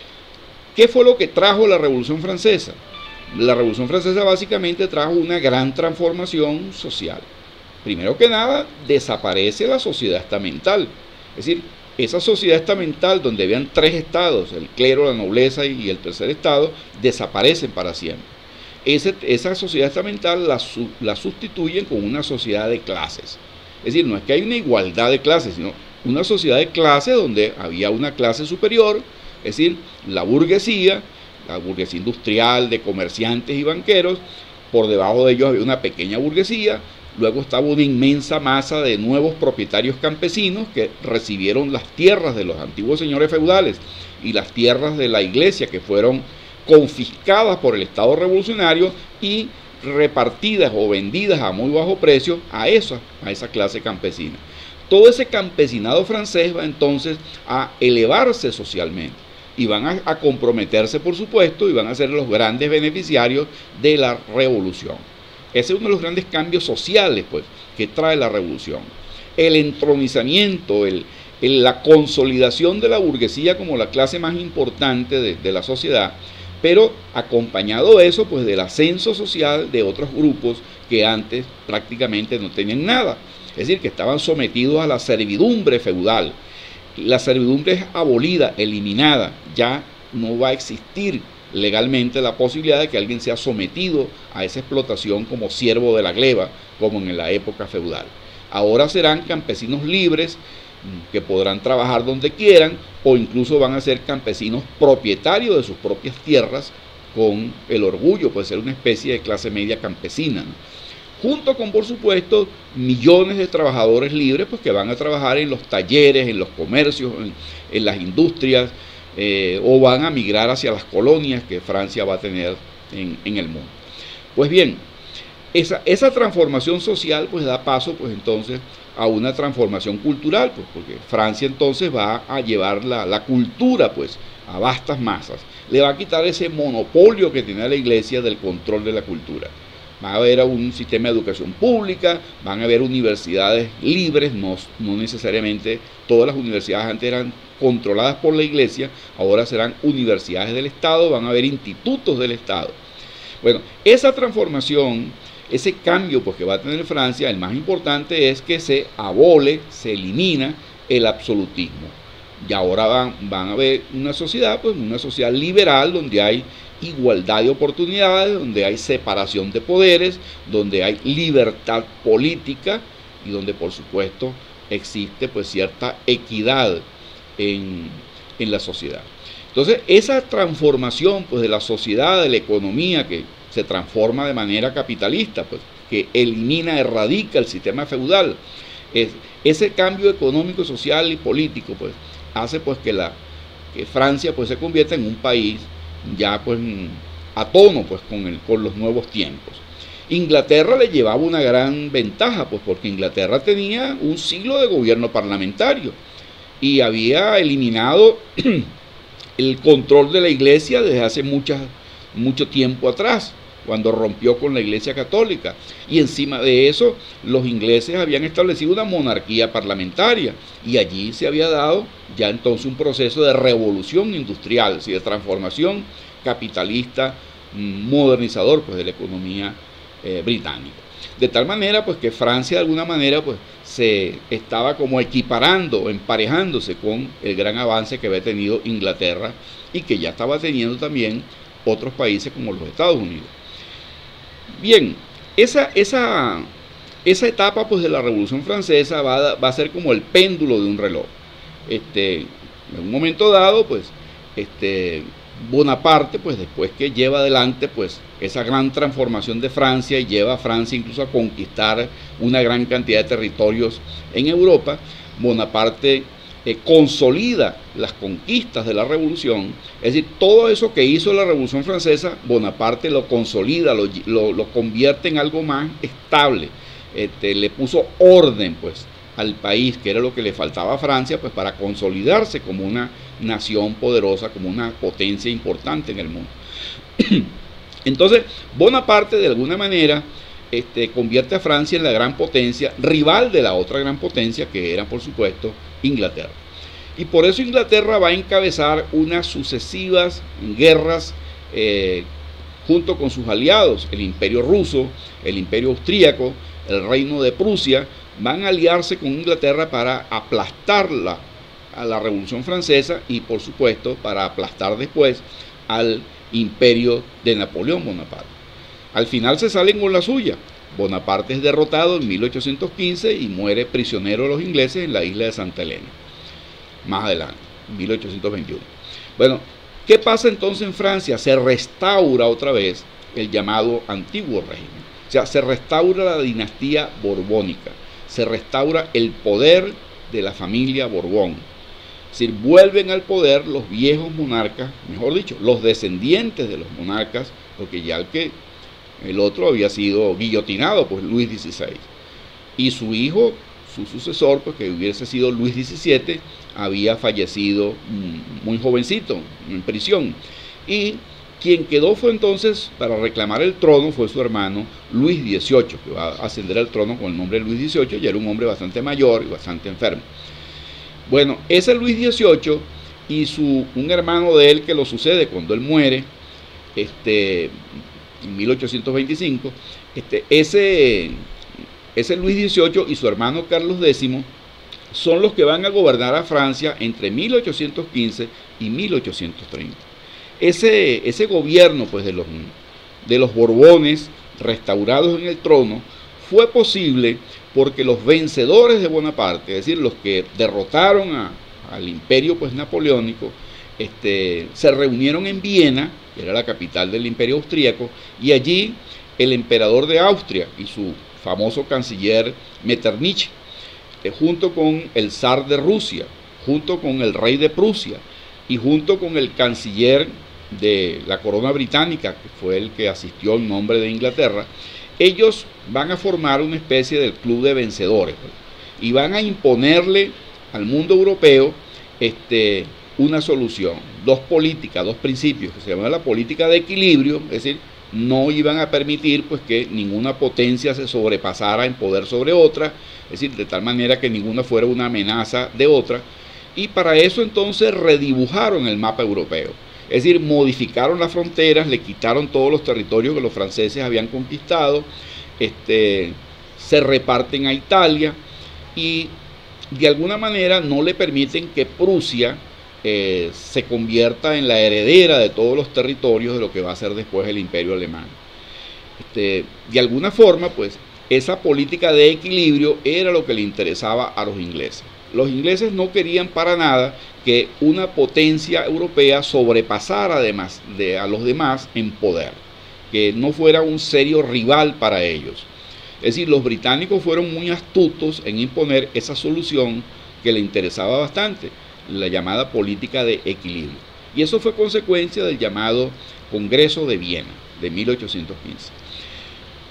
¿Qué fue lo que trajo la Revolución Francesa? La Revolución Francesa básicamente trajo una gran transformación social. Primero que nada, desaparece la sociedad estamental. Es decir, esa sociedad estamental donde habían tres estados, el clero, la nobleza y el tercer estado, desaparecen para siempre. Ese, esa sociedad estamental la, la sustituyen con una sociedad de clases. Es decir, no es que hay una igualdad de clases, sino una sociedad de clases donde había una clase superior, es decir, la burguesía, la burguesía industrial, de comerciantes y banqueros. Por debajo de ellos había una pequeña burguesía. Luego estaba una inmensa masa de nuevos propietarios campesinos que recibieron las tierras de los antiguos señores feudales y las tierras de la iglesia, que fueron confiscadas por el Estado revolucionario y repartidas o vendidas a muy bajo precio a esa, a esa clase campesina. Todo ese campesinado francés va entonces a elevarse socialmente y van a, a comprometerse, por supuesto, y van a ser los grandes beneficiarios de la revolución. Ese es uno de los grandes cambios sociales pues, que trae la revolución. El entronizamiento, el, el, la consolidación de la burguesía como la clase más importante de, de la sociedad, pero acompañado de eso, pues del ascenso social de otros grupos que antes prácticamente no tenían nada. Es decir, que estaban sometidos a la servidumbre feudal. La servidumbre es abolida, eliminada. Ya no va a existir legalmente la posibilidad de que alguien sea sometido a esa explotación como siervo de la gleba, como en la época feudal. Ahora serán campesinos libres, que podrán trabajar donde quieran, o incluso van a ser campesinos propietarios de sus propias tierras, con el orgullo, puede ser una especie de clase media campesina, ¿no? Junto con, por supuesto, millones de trabajadores libres pues, que van a trabajar en los talleres, en los comercios, en, en las industrias, eh, o van a migrar hacia las colonias que Francia va a tener en, en el mundo. Pues bien, esa, esa transformación social pues, da paso pues, entonces a una transformación cultural, pues, porque Francia entonces va a llevar la, la cultura pues, a vastas masas. Le va a quitar ese monopolio que tenía la iglesia del control de la cultura. Va a haber un sistema de educación pública, van a haber universidades libres, no, no necesariamente todas las universidades antes eran controladas por la iglesia, ahora serán universidades del Estado, van a haber institutos del Estado. Bueno, esa transformación, ese cambio pues, que va a tener Francia, el más importante es que se abole, se elimina el absolutismo. Y ahora van, van a ver una sociedad, pues una sociedad liberal donde hay igualdad de oportunidades, donde hay separación de poderes, donde hay libertad política y donde por supuesto existe pues cierta equidad en, en la sociedad. Entonces esa transformación pues de la sociedad, de la economía que se transforma de manera capitalista, pues que elimina, erradica el sistema feudal, es, ese cambio económico, social y político pues hace pues que, la, que Francia pues se convierta en un país ya pues a tono pues con, el, con los nuevos tiempos. Inglaterra le llevaba una gran ventaja pues porque Inglaterra tenía un siglo de gobierno parlamentario y había eliminado el control de la iglesia desde hace muchas, mucho tiempo atrás, cuando rompió con la iglesia católica. Y encima de eso, los ingleses habían establecido una monarquía parlamentaria, y allí se había dado ya entonces un proceso de revolución industrial, ¿sí?, de transformación capitalista, modernizador, pues, de la economía eh, británica. De tal manera, pues, que Francia de alguna manera, pues, se estaba como equiparando, emparejándose con el gran avance que había tenido Inglaterra y que ya estaba teniendo también otros países como los Estados Unidos. Bien, esa, esa, esa etapa, pues, de la Revolución Francesa va a, va a ser como el péndulo de un reloj. Este, en un momento dado, pues, este, Bonaparte, pues, después que lleva adelante, pues, esa gran transformación de Francia y lleva a Francia incluso a conquistar una gran cantidad de territorios en Europa, Bonaparte eh, consolida las conquistas de la Revolución. Es decir, todo eso que hizo la Revolución Francesa, Bonaparte lo consolida, lo, lo, lo convierte en algo más estable. Este, le puso orden, pues, al país, que era lo que le faltaba a Francia, pues, para consolidarse como una nación poderosa, como una potencia importante en el mundo. Entonces, Bonaparte, de alguna manera, este, convierte a Francia en la gran potencia, rival de la otra gran potencia, que era, por supuesto, Inglaterra. Y por eso Inglaterra va a encabezar unas sucesivas guerras eh, junto con sus aliados, el Imperio Ruso, el Imperio Austríaco, el Reino de Prusia, van a aliarse con Inglaterra para aplastarla a la Revolución Francesa y, por supuesto, para aplastar después al imperio de Napoleón Bonaparte. Al final se salen con la suya. Bonaparte es derrotado en mil ochocientos quince y muere prisionero de los ingleses en la isla de Santa Elena. Más adelante, en mil ochocientos veintiuno. Bueno, ¿qué pasa entonces en Francia? Se restaura otra vez el llamado antiguo régimen. O sea, se restaura la dinastía borbónica. Se restaura el poder de la familia Borbón. Es decir, vuelven al poder los viejos monarcas, mejor dicho, los descendientes de los monarcas, porque ya el que el otro había sido guillotinado, pues, Luis dieciséis. Y su hijo, su sucesor, pues, que hubiese sido Luis diecisiete, había fallecido muy jovencito, en prisión. Y quien quedó fue entonces, para reclamar el trono, fue su hermano Luis dieciocho, que va a ascender al trono con el nombre de Luis dieciocho, y era un hombre bastante mayor y bastante enfermo. Bueno, ese Luis dieciocho y su, un hermano de él que lo sucede cuando él muere, este, en mil ochocientos veinticinco, este, ese, ese Luis dieciocho y su hermano Carlos décimo son los que van a gobernar a Francia entre mil ochocientos quince y mil ochocientos treinta. Ese, ese gobierno, pues, de los, de los Borbones restaurados en el trono fue posible porque los vencedores de Bonaparte, es decir, los que derrotaron a, al imperio, pues, napoleónico, este, se reunieron en Viena, que era la capital del imperio austríaco, y allí el emperador de Austria y su famoso canciller Metternich, eh, junto con el zar de Rusia, junto con el rey de Prusia y junto con el canciller de la corona británica, que fue el que asistió en nombre de Inglaterra, ellos van a formar una especie del club de vencedores, pues, y van a imponerle al mundo europeo este, una solución, dos políticas, dos principios, que se llaman la política de equilibrio, es decir, no iban a permitir, pues, que ninguna potencia se sobrepasara en poder sobre otra, es decir, de tal manera que ninguna fuera una amenaza de otra, y para eso entonces redibujaron el mapa europeo. Es decir, modificaron las fronteras, le quitaron todos los territorios que los franceses habían conquistado, este, se reparten a Italia y de alguna manera no le permiten que Prusia eh, se convierta en la heredera de todos los territorios de lo que va a ser después el Imperio Alemán. Este, de alguna forma, pues, esa política de equilibrio era lo que le interesaba a los ingleses. Los ingleses no querían para nada que una potencia europea sobrepasara además de a los demás en poder, que no fuera un serio rival para ellos. Es decir, los británicos fueron muy astutos en imponer esa solución que le interesaba bastante, la llamada política de equilibrio. Y eso fue consecuencia del llamado Congreso de Viena de mil ochocientos quince.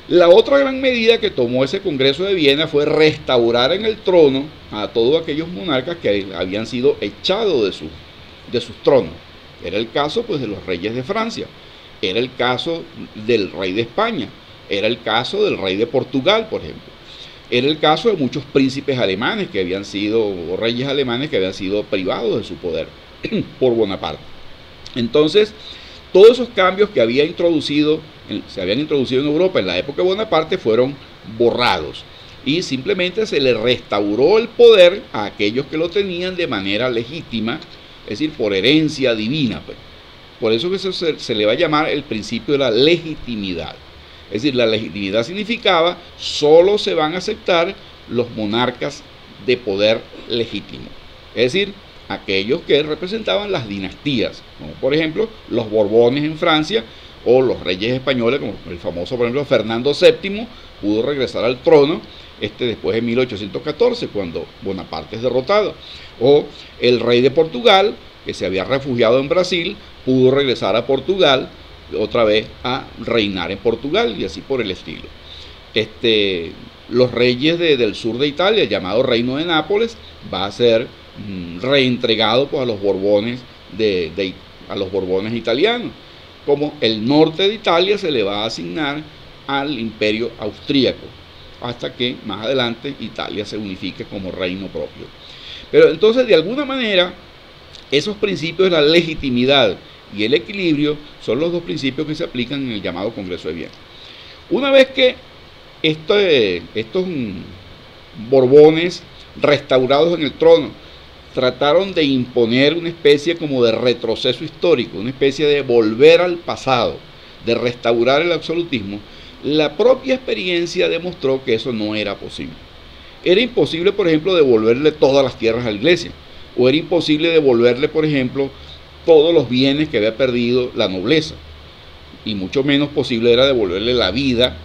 La otra gran medida que tomó ese Congreso de Viena fue restaurar en el trono a todos aquellos monarcas que habían sido echados de, su, de sus tronos. Era el caso pues de los reyes de Francia, era el caso del rey de España, era el caso del rey de Portugal, por ejemplo. Era el caso de muchos príncipes alemanes que habían sido, o reyes alemanes que habían sido privados de su poder por Bonaparte. Entonces, todos esos cambios que había introducido, se habían introducido en Europa en la época de Bonaparte fueron borrados y simplemente se le restauró el poder a aquellos que lo tenían de manera legítima, es decir, por herencia divina. Pues. Por eso que se, se le va a llamar el principio de la legitimidad. Es decir, la legitimidad significaba solo se van a aceptar los monarcas de poder legítimo. Es decir, aquellos que representaban las dinastías, como por ejemplo los Borbones en Francia o los reyes españoles, como el famoso, por ejemplo, Fernando séptimo, pudo regresar al trono este, después de mil ochocientos catorce, cuando Bonaparte es derrotado. O el rey de Portugal, que se había refugiado en Brasil, pudo regresar a Portugal otra vez a reinar en Portugal y así por el estilo. Este, los reyes de, del sur de Italia, el llamado Reino de Nápoles, va a ser mm, reentregado pues, a los Borbones de, de, a los Borbones italianos, como el norte de Italia se le va a asignar al Imperio Austríaco, hasta que más adelante Italia se unifique como reino propio. Pero entonces, de alguna manera, esos principios de la legitimidad y el equilibrio son los dos principios que se aplican en el llamado Congreso de Viena. Una vez que este, estos Borbones restaurados en el trono trataron de imponer una especie como de retroceso histórico, una especie de volver al pasado, de restaurar el absolutismo, la propia experiencia demostró que eso no era posible. Era imposible, por ejemplo, devolverle todas las tierras a la iglesia, o era imposible devolverle, por ejemplo, todos los bienes que había perdido la nobleza, y mucho menos posible era devolverle la vida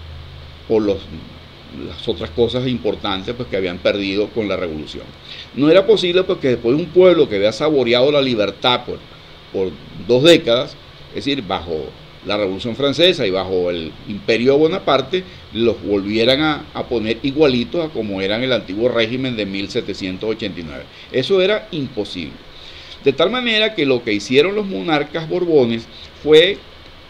o los, las otras cosas importantes pues, que habían perdido con la revolución. No era posible porque después de un pueblo que había saboreado la libertad por, por dos décadas, es decir, bajo la Revolución Francesa y bajo el Imperio de Bonaparte, los volvieran a, a poner igualitos a como eran el antiguo régimen de mil setecientos ochenta y nueve. Eso era imposible. De tal manera que lo que hicieron los monarcas borbones fue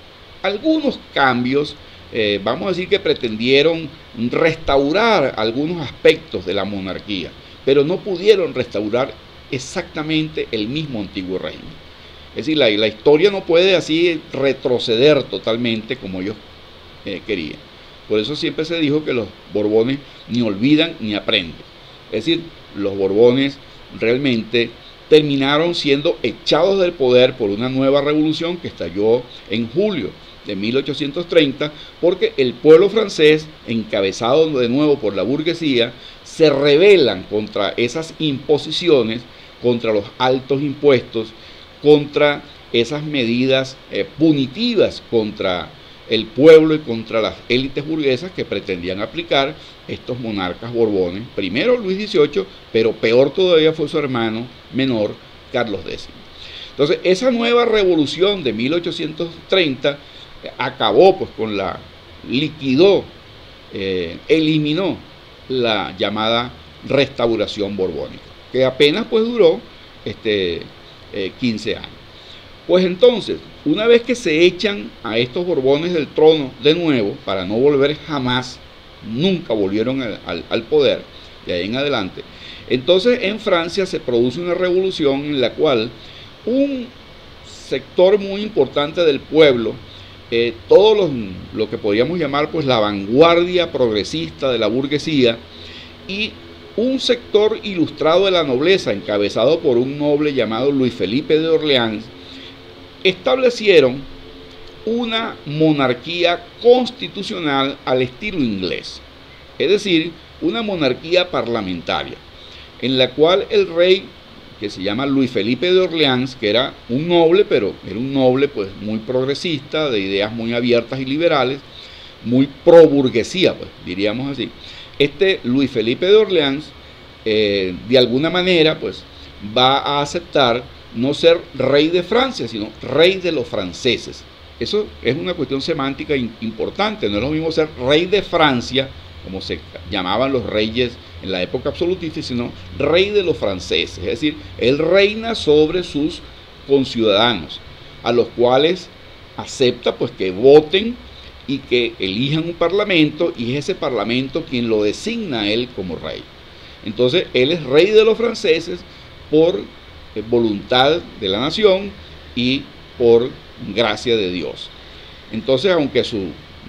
algunos cambios, eh, vamos a decir que pretendieron restaurar algunos aspectos de la monarquía, pero no pudieron restaurar exactamente el mismo antiguo régimen. Es decir, la, la historia no puede así retroceder totalmente como ellos eh, querían. Por eso siempre se dijo que los Borbones ni olvidan ni aprenden. Es decir, los Borbones realmente terminaron siendo echados del poder por una nueva revolución que estalló en julio de mil ochocientos treinta, porque el pueblo francés, encabezado de nuevo por la burguesía, se rebelan contra esas imposiciones, contra los altos impuestos, contra esas medidas eh, punitivas contra el pueblo y contra las élites burguesas que pretendían aplicar estos monarcas borbones. Primero Luis dieciocho, pero peor todavía fue su hermano menor, Carlos décimo. Entonces, esa nueva revolución de mil ochocientos treinta acabó pues con la, liquidó, eh, eliminó la llamada restauración borbónica, que apenas pues duró este, eh, quince años. Pues entonces, una vez que se echan a estos Borbones del trono de nuevo, para no volver jamás, nunca volvieron al, al, al poder, de ahí en adelante, entonces en Francia se produce una revolución en la cual un sector muy importante del pueblo, eh, todo los, lo que podríamos llamar pues la vanguardia progresista de la burguesía y un sector ilustrado de la nobleza, encabezado por un noble llamado Luis Felipe de Orleans, establecieron una monarquía constitucional al estilo inglés, es decir, una monarquía parlamentaria, en la cual el rey, que se llama Luis Felipe de Orleans, que era un noble, pero era un noble pues muy progresista, de ideas muy abiertas y liberales, muy pro burguesía, pues, diríamos así. Este Luis Felipe de Orleans, eh, de alguna manera, pues, va a aceptar no ser rey de Francia, sino rey de los franceses. eso es una cuestión semántica importante. No es lo mismo ser rey de Francia, como se llamaban los reyes en la época absolutista, sino rey de los franceses. Es decir, él reina sobre sus conciudadanos, a los cuales acepta pues que voten y que elijan un parlamento, y es ese parlamento quien lo designa a él como rey. Entonces él es rey de los franceses por eh, voluntad de la nación y por gracia de Dios. Entonces, aunque su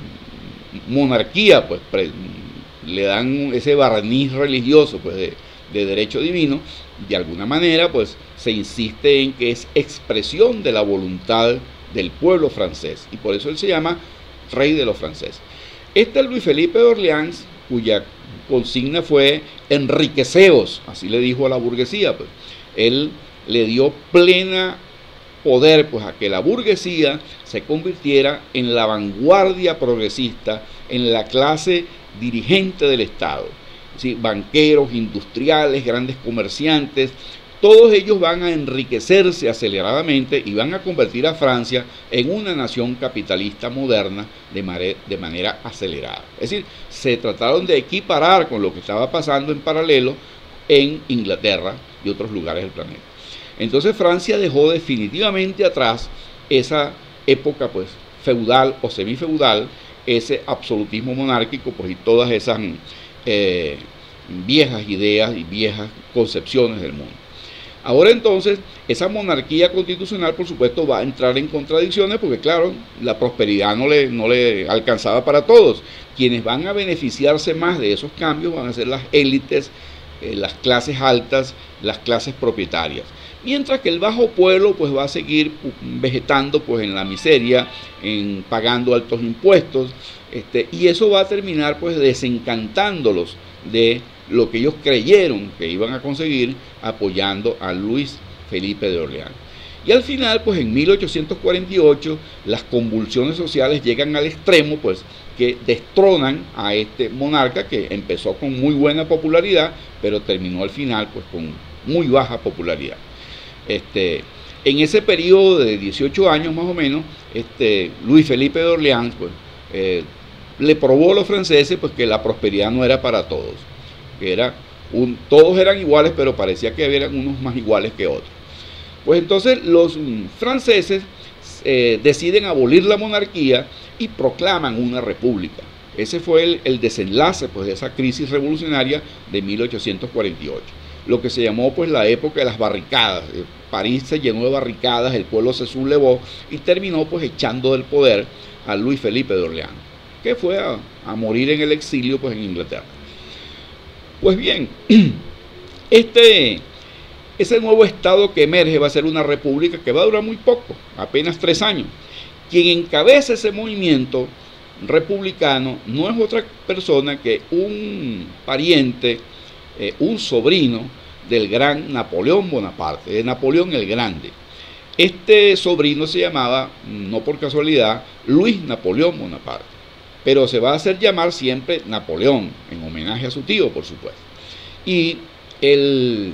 monarquía pues pre, le dan ese barniz religioso pues de, de derecho divino, de alguna manera pues se insiste en que es expresión de la voluntad del pueblo francés, y por eso él se llama rey de los franceses. Este Luis Felipe de Orleans, cuya consigna fue enriqueceos, así le dijo a la burguesía, pues él le dio plena poder pues a que la burguesía se convirtiera en la vanguardia progresista, en la clase dirigente del Estado. ¿Sí? Banqueros, industriales, grandes comerciantes, todos ellos van a enriquecerse aceleradamente y van a convertir a Francia en una nación capitalista moderna de, mare, de manera acelerada. Es decir, se trataron de equiparar con lo que estaba pasando en paralelo en Inglaterra y otros lugares del planeta. Entonces Francia dejó definitivamente atrás esa época pues feudal o semifeudal, ese absolutismo monárquico pues y todas esas eh, viejas ideas y viejas concepciones del mundo. Ahora entonces, esa monarquía constitucional, por supuesto, va a entrar en contradicciones porque, claro, la prosperidad no le, no le alcanzaba para todos. Quienes van a beneficiarse más de esos cambios van a ser las élites, eh, las clases altas, las clases propietarias. Mientras que el bajo pueblo pues va a seguir vegetando pues en la miseria, en pagando altos impuestos, este, y eso va a terminar pues desencantándolos de lo que ellos creyeron que iban a conseguir apoyando a Luis Felipe de Orleans. Y al final, pues en mil ochocientos cuarenta y ocho, las convulsiones sociales llegan al extremo, pues que destronan a este monarca que empezó con muy buena popularidad, pero terminó al final pues con muy baja popularidad. Este, en ese periodo de dieciocho años más o menos, este, Luis Felipe de Orleans pues, eh, le probó a los franceses pues, que la prosperidad no era para todos. Que era un, todos eran iguales, pero parecía que eran unos más iguales que otros. Pues entonces los franceses eh, deciden abolir la monarquía y proclaman una república. Ese fue el, el desenlace pues, de esa crisis revolucionaria de mil ochocientos cuarenta y ocho. Lo que se llamó pues la época de las barricadas. París se llenó de barricadas, el pueblo se sublevó y terminó pues echando del poder a Luis Felipe de Orleans, que fue a, a morir en el exilio pues en Inglaterra. Pues bien, este, ese nuevo estado que emerge va a ser una república que va a durar muy poco, apenas tres años. Quien encabeza ese movimiento republicano no es otra persona que un pariente, eh, un sobrino del gran Napoleón Bonaparte, de Napoleón el Grande. Este sobrino se llamaba, no por casualidad, Luis Napoleón Bonaparte, pero se va a hacer llamar siempre Napoleón, en homenaje a su tío, por supuesto. Y el,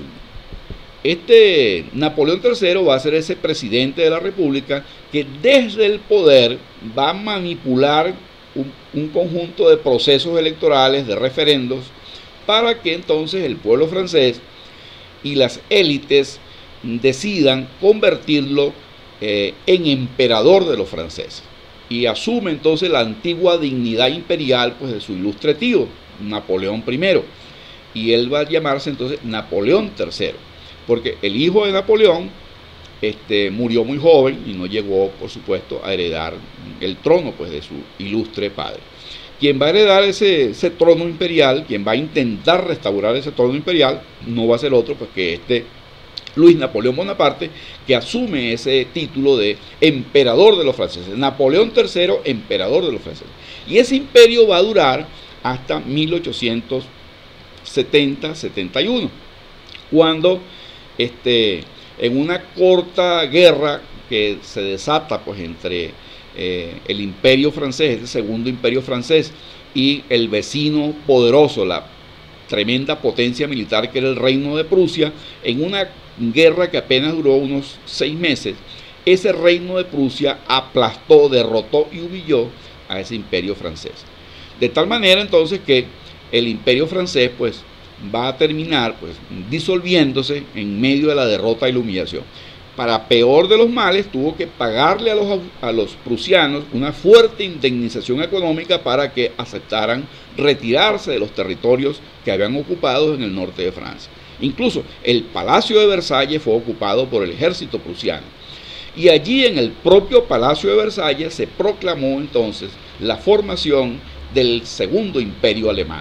este Napoleón tercero va a ser ese presidente de la República que desde el poder va a manipular un, un conjunto de procesos electorales, de referendos, para que entonces el pueblo francés y las élites decidan convertirlo eh, en emperador de los franceses. Y asume entonces la antigua dignidad imperial pues, de su ilustre tío, Napoleón primero. Y él va a llamarse entonces Napoleón tercero, porque el hijo de Napoleón este, murió muy joven y no llegó, por supuesto, a heredar el trono pues, de su ilustre padre. Quien va a heredar ese, ese trono imperial, quien va a intentar restaurar ese trono imperial, no va a ser otro pues, que este Luis Napoleón Bonaparte, que asume ese título de emperador de los franceses. Napoleón tercero, emperador de los franceses. Y ese imperio va a durar hasta mil ochocientos setenta setenta y uno, cuando este, en una corta guerra que se desata pues, entre eh, el imperio francés, el segundo imperio francés, y el vecino poderoso, la tremenda potencia militar que era el Reino de Prusia, en una guerra que apenas duró unos seis meses, ese reino de Prusia aplastó, derrotó y humilló a ese imperio francés. De tal manera entonces que el imperio francés pues va a terminar pues disolviéndose en medio de la derrota y la humillación. Para peor de los males, tuvo que pagarle a los, a los prusianos una fuerte indemnización económica para que aceptaran retirarse de los territorios que habían ocupado en el norte de Francia. Incluso el Palacio de Versalles fue ocupado por el ejército prusiano. Y allí en el propio Palacio de Versalles se proclamó entonces la formación del segundo imperio alemán,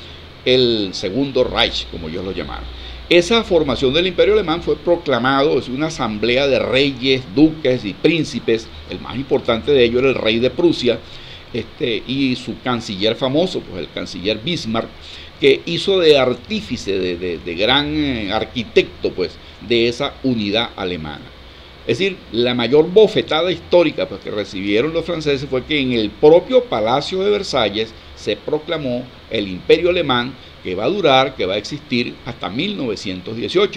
el segundo Reich, como ellos lo llamaron. Esa formación del imperio alemán fue proclamado, es una asamblea de reyes, duques y príncipes. El más importante de ellos era el rey de Prusia, este, y su canciller famoso, pues el canciller Bismarck, que hizo de artífice, de, de, de gran eh, arquitecto pues, de esa unidad alemana. Es decir, la mayor bofetada histórica pues, que recibieron los franceses fue que en el propio Palacio de Versalles se proclamó el imperio alemán, que va a durar, que va a existir hasta mil novecientos dieciocho,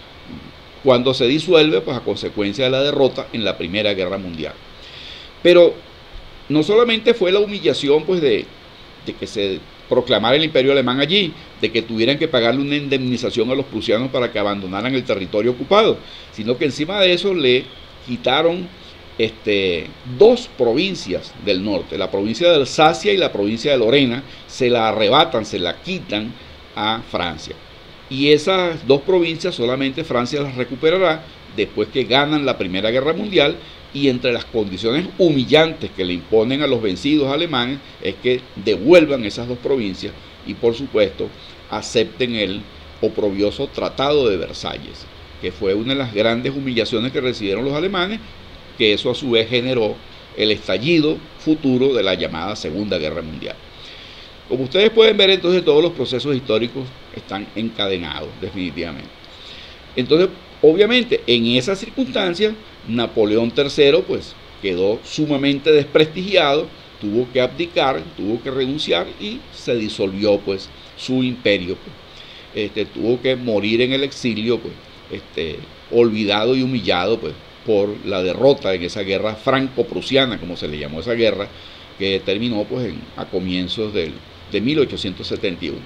cuando se disuelve pues, a consecuencia de la derrota en la Primera Guerra Mundial. Pero no solamente fue la humillación pues, de, de que se proclamara el imperio alemán allí, de que tuvieran que pagarle una indemnización a los prusianos para que abandonaran el territorio ocupado, sino que encima de eso le quitaron este, dos provincias del norte, la provincia de Alsacia y la provincia de Lorena, se la arrebatan, se la quitan a Francia. Y esas dos provincias solamente Francia las recuperará después que ganan la Primera Guerra Mundial, y entre las condiciones humillantes que le imponen a los vencidos alemanes es que devuelvan esas dos provincias y por supuesto acepten el oprobioso Tratado de Versalles, que fue una de las grandes humillaciones que recibieron los alemanes, que eso a su vez generó el estallido futuro de la llamada Segunda Guerra Mundial. Como ustedes pueden ver, entonces todos los procesos históricos están encadenados definitivamente. Entonces, obviamente, en esas circunstancias, Napoleón tercero pues quedó sumamente desprestigiado, tuvo que abdicar, tuvo que renunciar y se disolvió pues su imperio. Pues. Este, tuvo que morir en el exilio, pues, este, olvidado y humillado pues, por la derrota en esa guerra franco-prusiana, como se le llamó esa guerra, que terminó pues, en, a comienzos del, de mil ochocientos setenta y uno.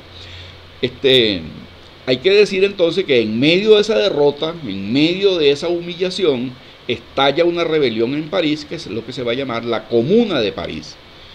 Este, hay que decir entonces que en medio de esa derrota, en medio de esa humillación, estalla una rebelión en París, que es lo que se va a llamar la Comuna de París,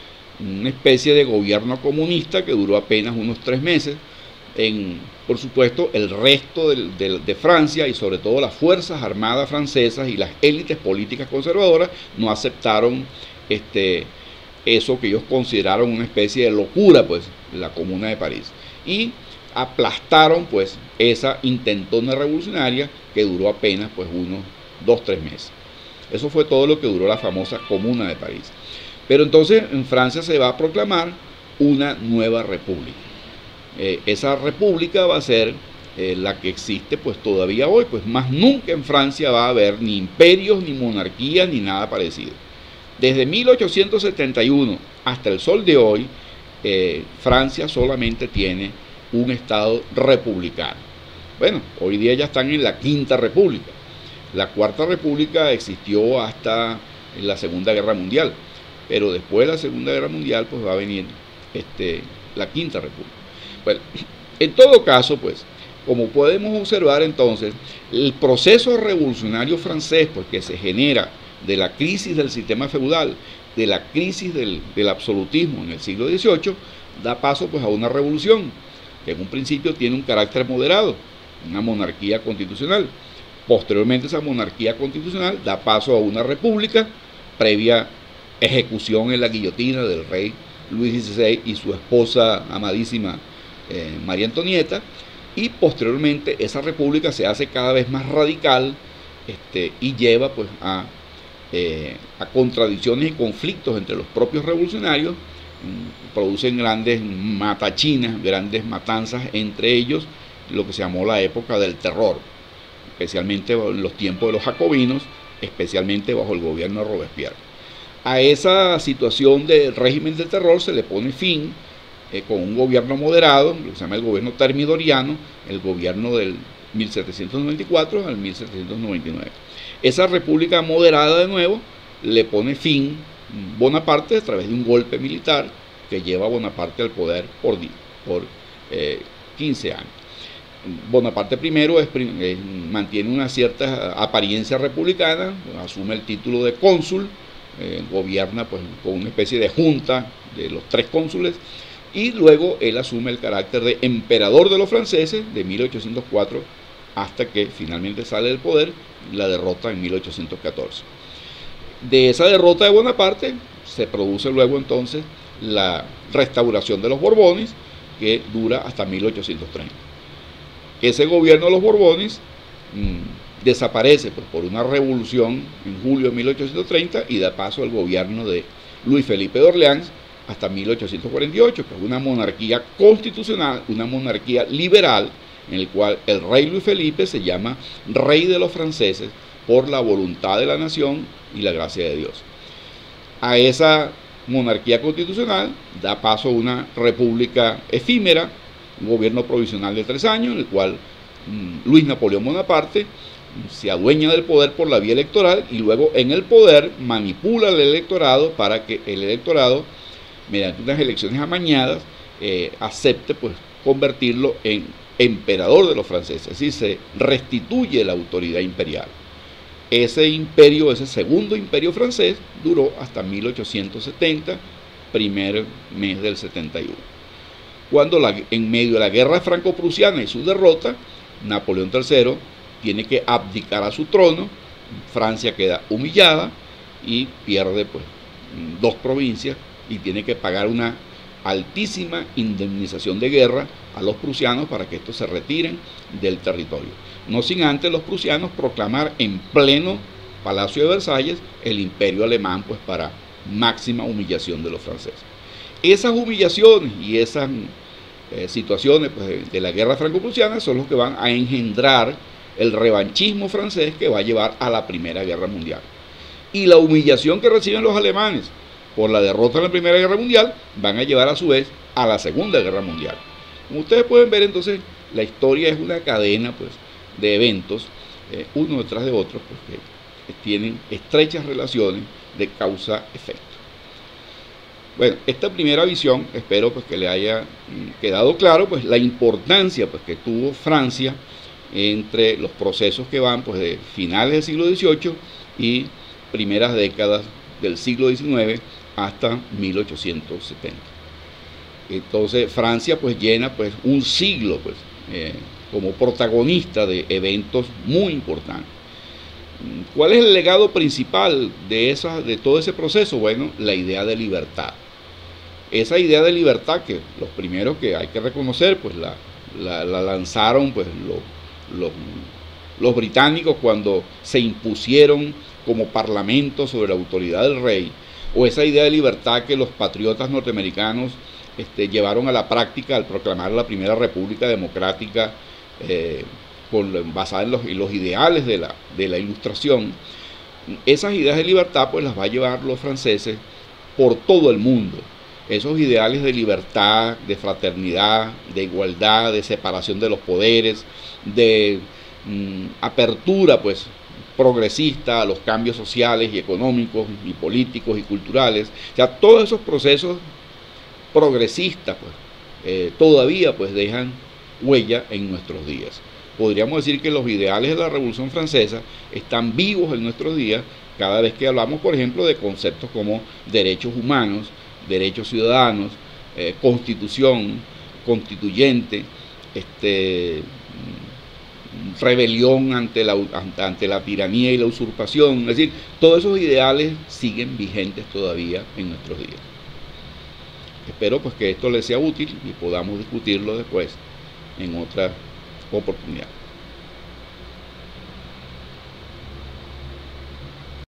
una especie de gobierno comunista que duró apenas unos tres meses. En, por supuesto, el resto de, de, de Francia y sobre todo las fuerzas armadas francesas y las élites políticas conservadoras no aceptaron este, eso que ellos consideraron una especie de locura, pues, la Comuna de París, y aplastaron pues esa intentona revolucionaria que duró apenas pues unos dos, tres meses. Eso fue todo lo que duró la famosa Comuna de París. Pero entonces en Francia se va a proclamar una nueva república. Eh, esa república va a ser eh, la que existe pues todavía hoy, pues más nunca en Francia va a haber ni imperios, ni monarquías, ni nada parecido. Desde mil ochocientos setenta y uno hasta el sol de hoy, eh, Francia solamente tiene un estado republicano. Bueno, hoy día ya están en la quinta república. La cuarta república existió hasta la Segunda Guerra Mundial, pero después de la Segunda Guerra Mundial pues va a venir este, la quinta república. Bueno, en todo caso, pues, como podemos observar entonces, el proceso revolucionario francés pues, que se genera de la crisis del sistema feudal, de la crisis del, del absolutismo en el siglo dieciocho, da paso pues, a una revolución, que en un principio tiene un carácter moderado, una monarquía constitucional. Posteriormente esa monarquía constitucional da paso a una república, previa ejecución en la guillotina del rey Luis dieciséis y su esposa amadísima eh, María Antonieta, y posteriormente esa república se hace cada vez más radical este, y lleva pues, a, eh, a contradicciones y conflictos entre los propios revolucionarios, producen grandes matachinas, grandes matanzas entre ellos, lo que se llamó la época del terror, especialmente en los tiempos de los jacobinos, especialmente bajo el gobierno de Robespierre. A esa situación de régimen del terror se le pone fin, eh, con un gobierno moderado, lo que se llama el gobierno termidoriano, el gobierno del mil setecientos noventa y cuatro al mil setecientos noventa y nueve. Esa república moderada de nuevo le pone fin Bonaparte a través de un golpe militar que lleva a Bonaparte al poder por, por eh, quince años. Bonaparte primero es, es, mantiene una cierta apariencia republicana, asume el título de cónsul, eh, gobierna pues, con una especie de junta de los tres cónsules, y luego él asume el carácter de emperador de los franceses de mil ochocientos cuatro hasta que finalmente sale del poder y la derrota en mil ochocientos catorce. De esa derrota de Bonaparte se produce luego entonces la restauración de los Borbones, que dura hasta mil ochocientos treinta. Ese gobierno de los Borbones mmm, desaparece pues, por una revolución en julio de mil ochocientos treinta y da paso al gobierno de Luis Felipe de Orleans hasta mil ochocientos cuarenta y ocho, que es una monarquía constitucional, una monarquía liberal, en el cual el rey Luis Felipe se llama rey de los franceses por la voluntad de la nación y la gracia de Dios. A esa monarquía constitucional da paso a una república efímera, un gobierno provisional de tres años, en el cual mmm, Luis Napoleón Bonaparte se adueña del poder por la vía electoral y luego en el poder manipula al electorado para que el electorado, mediante unas elecciones amañadas, eh, acepte pues, convertirlo en emperador de los franceses, es decir, se restituye la autoridad imperial. Ese imperio, ese segundo imperio francés, duró hasta mil ochocientos setenta, primer mes del setenta y uno. Cuando la, en medio de la guerra franco-prusiana y su derrota, Napoleón tercero tiene que abdicar a su trono, Francia queda humillada y pierde pues, dos provincias y tiene que pagar una altísima indemnización de guerra a los prusianos para que estos se retiren del territorio. No sin antes los prusianos proclamar en pleno Palacio de Versalles el imperio alemán pues para máxima humillación de los franceses. Esas humillaciones y esas eh, situaciones pues, de la guerra franco-prusiana son los que van a engendrar el revanchismo francés que va a llevar a la Primera Guerra Mundial. Y la humillación que reciben los alemanes por la derrota en la Primera Guerra Mundial van a llevar a su vez a la Segunda Guerra Mundial. Como ustedes pueden ver entonces, la historia es una cadena pues, de eventos, eh, uno detrás de otro, pues, que, que tienen estrechas relaciones de causa-efecto. Bueno, esta primera visión, espero pues, que le haya mm, quedado claro pues, la importancia pues, que tuvo Francia entre los procesos que van pues, de finales del siglo dieciocho y primeras décadas del siglo diecinueve hasta mil ochocientos setenta. Entonces Francia pues llena pues un siglo pues eh, como protagonista de eventos muy importantes. ¿Cuál es el legado principal de, esa, de todo ese proceso? Bueno, la idea de libertad. Esa idea de libertad que los primeros que hay que reconocer pues la, la, la lanzaron pues los, los, los británicos cuando se impusieron como parlamento sobre la autoridad del rey, o esa idea de libertad que los patriotas norteamericanos este, llevaron a la práctica al proclamar la primera república democrática eh, con, basada en los, en los ideales de la, de la ilustración. Esas ideas de libertad pues las va a llevar los franceses por todo el mundo. Esos ideales de libertad, de fraternidad, de igualdad, de separación de los poderes, de mm, apertura pues progresista a los cambios sociales y económicos y políticos y culturales, o sea, todos esos procesos progresistas pues, eh, todavía pues dejan huella en nuestros días. Podríamos decir que los ideales de la Revolución Francesa están vivos en nuestros días cada vez que hablamos, por ejemplo, de conceptos como derechos humanos, derechos ciudadanos, eh, constitución, constituyente, este... rebelión ante la, ante la tiranía y la usurpación, es decir, todos esos ideales siguen vigentes todavía en nuestros días. Espero pues que esto les sea útil y podamos discutirlo después en otra oportunidad.